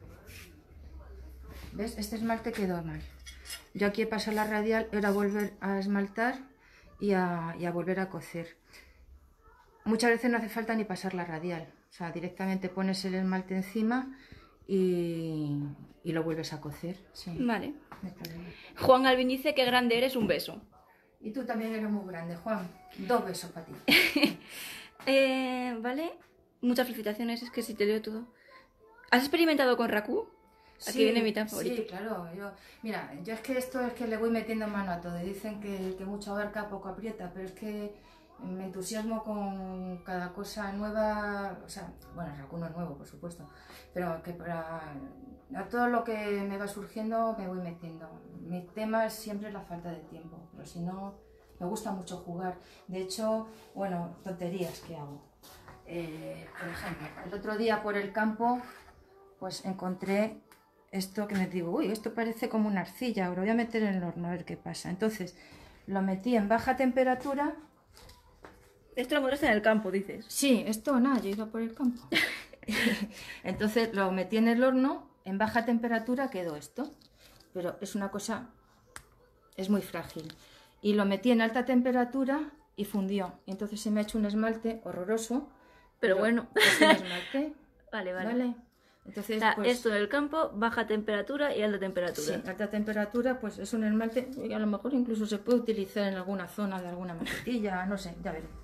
¿ves? Este esmalte quedó mal. Yo aquí he pasado la radial, ahora volver a esmaltar y a, y a volver a cocer. Muchas veces no hace falta ni pasar la radial, o sea, directamente pones el esmalte encima y, y lo vuelves a cocer. Sí. Vale. Juan Alvin dice que grande eres, un beso. Y tú también eres muy grande, Juan. Dos besos para ti. eh, vale. Muchas felicitaciones, es que si te leo todo. ¿Has experimentado con Raku? Aquí sí, viene mi tan favorito. Sí, claro. Yo, mira, yo es que esto es que le voy metiendo mano a todo. Dicen que, que mucho abarca, poco aprieta, pero es que me entusiasmo con cada cosa nueva. O sea, bueno, Raku no es nuevo, por supuesto, pero que para a todo lo que me va surgiendo me voy metiendo. Mi tema es siempre la falta de tiempo, pero si no, me gusta mucho jugar. De hecho, bueno, tonterías que hago. Eh, por ejemplo, el otro día por el campo, pues encontré esto que me digo, uy, esto parece como una arcilla, ahora voy a meter en el horno a ver qué pasa. Entonces, lo metí en baja temperatura. Esto lo encontraste en el campo, dices. Sí, esto nada, yo iba por el campo. Entonces lo metí en el horno en baja temperatura quedó esto, pero es una cosa, es muy frágil. Y lo metí en alta temperatura y fundió. Y entonces se me ha hecho un esmalte horroroso. Pero, pero bueno. Es un esmalte. Vale, vale. ¿Vale? Entonces, o sea, pues, esto en el campo, baja temperatura y alta temperatura. Sí, alta temperatura, pues es un esmalte y a lo mejor incluso se puede utilizar en alguna zona de alguna macetilla, no sé, ya veré.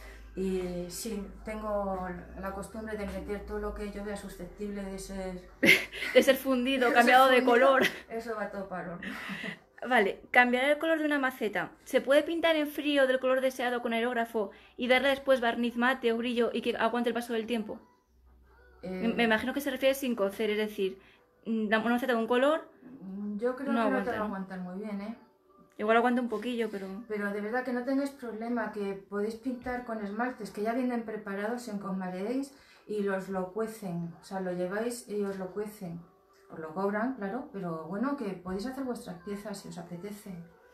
Y sí, tengo la costumbre de meter todo lo que yo vea susceptible de ser... de ser fundido, cambiado de color. Eso va todo para horno. Vale, cambiar el color de una maceta. ¿Se puede pintar en frío del color deseado con aerógrafo y darle después barniz mate o brillo y que aguante el paso del tiempo? Eh... Me imagino que se refiere sin cocer, es decir, una maceta de un color... Yo creo no que no te va a aguantar muy bien, ¿eh? Igual aguanta un poquillo, pero... Pero de verdad que no tengáis problema, que podéis pintar con esmaltes que ya vienen preparados en Cosmaledéis y los lo cuecen. O sea, lo lleváis y os lo cuecen. Os lo cobran, claro, pero bueno, que podéis hacer vuestras piezas si os apetece.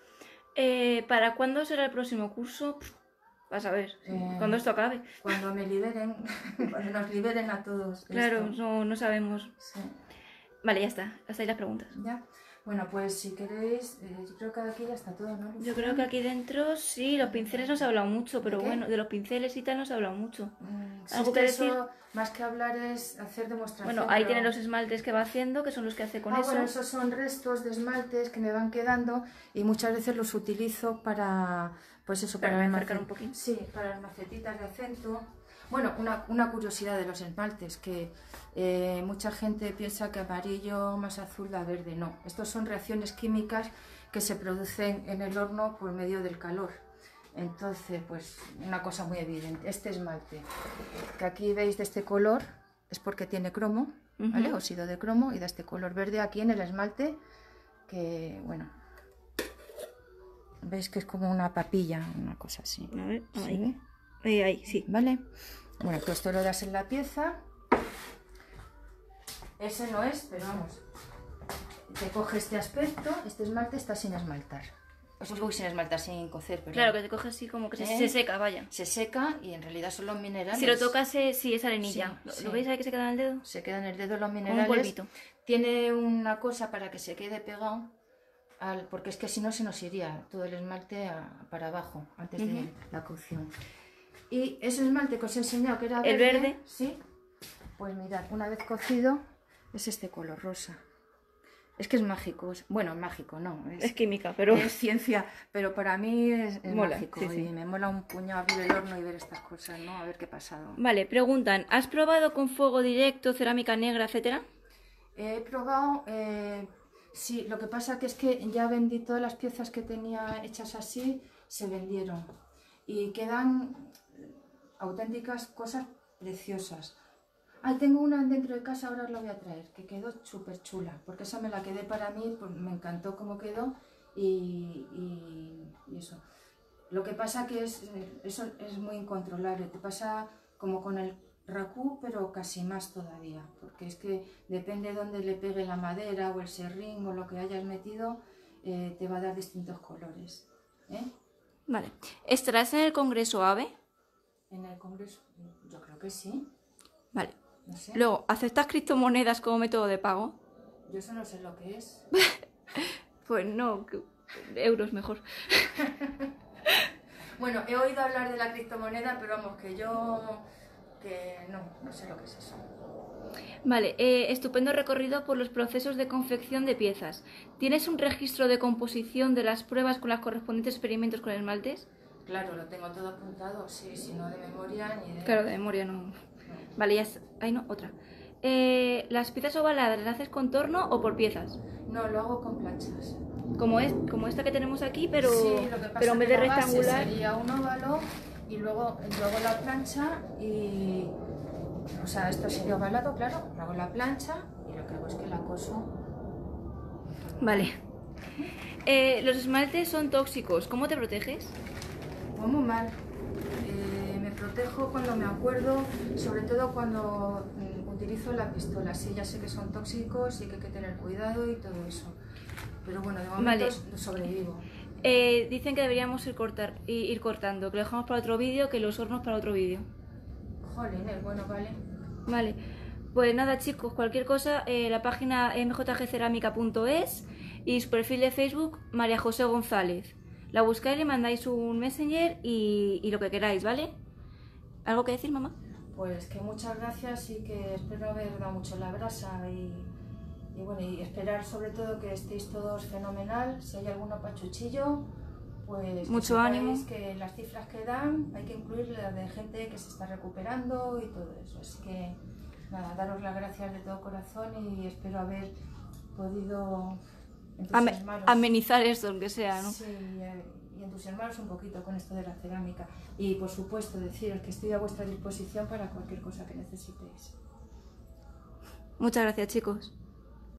Eh, ¿Para cuándo será el próximo curso? Vas a ver, eh, cuando esto acabe. Cuando me liberen, cuando nos liberen a todos. Claro, no, no sabemos. Sí. Vale, ya está, hasta ahí las preguntas. Ya. Bueno, pues si queréis, eh, yo creo que aquí ya está todo, ¿no? Yo creo que aquí dentro sí, los pinceles no se ha hablado mucho, pero ¿De bueno, de los pinceles y tal no se ha hablado mucho. Mm, si ¿Algo es que que decir? Eso, más que hablar es hacer demostración. Bueno, ahí pero... tienen los esmaltes que va haciendo, que son los que hace con ah, eso. Bueno, esos son restos de esmaltes que me van quedando y muchas veces los utilizo para, pues eso, para, para marcar un poquito. Sí, para las macetitas de acento. Bueno, una, una curiosidad de los esmaltes, que eh, mucha gente piensa que amarillo más azul da verde. No, estos son reacciones químicas que se producen en el horno por medio del calor. Entonces, pues una cosa muy evidente, este esmalte, que aquí veis de este color, es porque tiene cromo, ¿vale? Uh-huh. Óxido de cromo, y da este color verde aquí en el esmalte, que bueno, veis que es como una papilla, una cosa así. A ver, ¿sí? ahí. Ahí, ahí, sí. ¿Vale? Bueno, pues esto lo das en la pieza. Ese no es, pero vamos. Te coge este aspecto, este esmalte está sin esmaltar. Pues uy, sin esmaltar, sin cocer, perdón. Claro, que te coge así como que se, ¿Eh? se seca, vaya. Se seca y en realidad son los minerales. Si lo tocas, sí, es arenilla. Sí, ¿Lo, sí. ¿Lo veis ahí que se queda en el dedo? Se queda en el dedo los minerales. Como un polvito. Tiene una cosa para que se quede pegado, al, porque es que si no se nos iría todo el esmalte a, para abajo, antes uh-huh. de la cocción. Y ese esmalte que os he enseñado que era verde, el verde, sí, pues mirad, una vez cocido es este color rosa. Es que es mágico, es, bueno, mágico no, es, es química, pero es ciencia, pero para mí es, es mola, mágico sí, sí. Y me mola un puñado abrir el horno y ver estas cosas, ¿no? A ver qué ha pasado. Vale, preguntan, ¿has probado con fuego directo, cerámica negra, etcétera? He probado, eh, sí, lo que pasa que es que ya vendí todas las piezas que tenía hechas así, se vendieron y quedan auténticas cosas preciosas. Ah, tengo una dentro de casa, ahora os la voy a traer, que quedó súper chula, porque esa me la quedé para mí, pues me encantó cómo quedó y, y, y eso. Lo que pasa que es, eso es muy incontrolable, te pasa como con el racú, pero casi más todavía, porque es que depende de dónde le pegue la madera o el serrín o lo que hayas metido, eh, te va a dar distintos colores. ¿eh? Vale. ¿Estarás en el Congreso AVE? En el Congreso, yo creo que sí. Vale. No sé. Luego, ¿aceptas criptomonedas como método de pago? Yo eso no sé lo que es. Pues no, que... euros mejor. Bueno, he oído hablar de la criptomoneda, pero vamos, que yo... que no, no sé lo que es eso. Vale, eh, estupendo recorrido por los procesos de confección de piezas. ¿Tienes un registro de composición de las pruebas con los correspondientes experimentos con esmaltes? Claro, lo tengo todo apuntado, sí, si no de memoria ni de... Claro, de memoria no... Vale, ya está. Ahí no, otra. Eh, ¿Las piezas ovaladas las haces con torno o por piezas? No, lo hago con planchas. Como, es, como esta que tenemos aquí, pero, sí, lo que pasa pero en vez de que la base rectangular... sería un óvalo y luego, luego la plancha y... O sea, esto sería ovalado, claro, luego la plancha y lo que hago es que la coso. Vale. Eh, los esmaltes son tóxicos. ¿Cómo te proteges? Pues muy mal. Protejo cuando me acuerdo, sobre todo cuando mm, utilizo la pistola. Sí, ya sé que son tóxicos y que hay que tener cuidado y todo eso. Pero bueno, de momento vale. sobrevivo. Eh, dicen que deberíamos ir, cortar, ir cortando, que lo dejamos para otro vídeo, que los hornos para otro vídeo. Jolín, bueno, vale. Vale. Pues nada, chicos, cualquier cosa, eh, la página m j g cerámica punto es y su perfil de Facebook, María José González. La buscáis, le mandáis un messenger y, y lo que queráis, ¿vale? ¿Algo que decir, mamá? Pues que muchas gracias y que espero haber dado mucho la brasa y, y bueno, y esperar sobre todo que estéis todos fenomenal. Si hay alguno pachuchillo, pues mucho que ánimo. Que las cifras que dan hay que incluir las de gente que se está recuperando y todo eso. Así que nada, daros las gracias de todo corazón y espero haber podido entusiasmaros. Amenizar esto, aunque sea, ¿no? Sí, y entusiasmaros un poquito con esto de la cerámica. Y por supuesto deciros que estoy a vuestra disposición para cualquier cosa que necesitéis. Muchas gracias, chicos.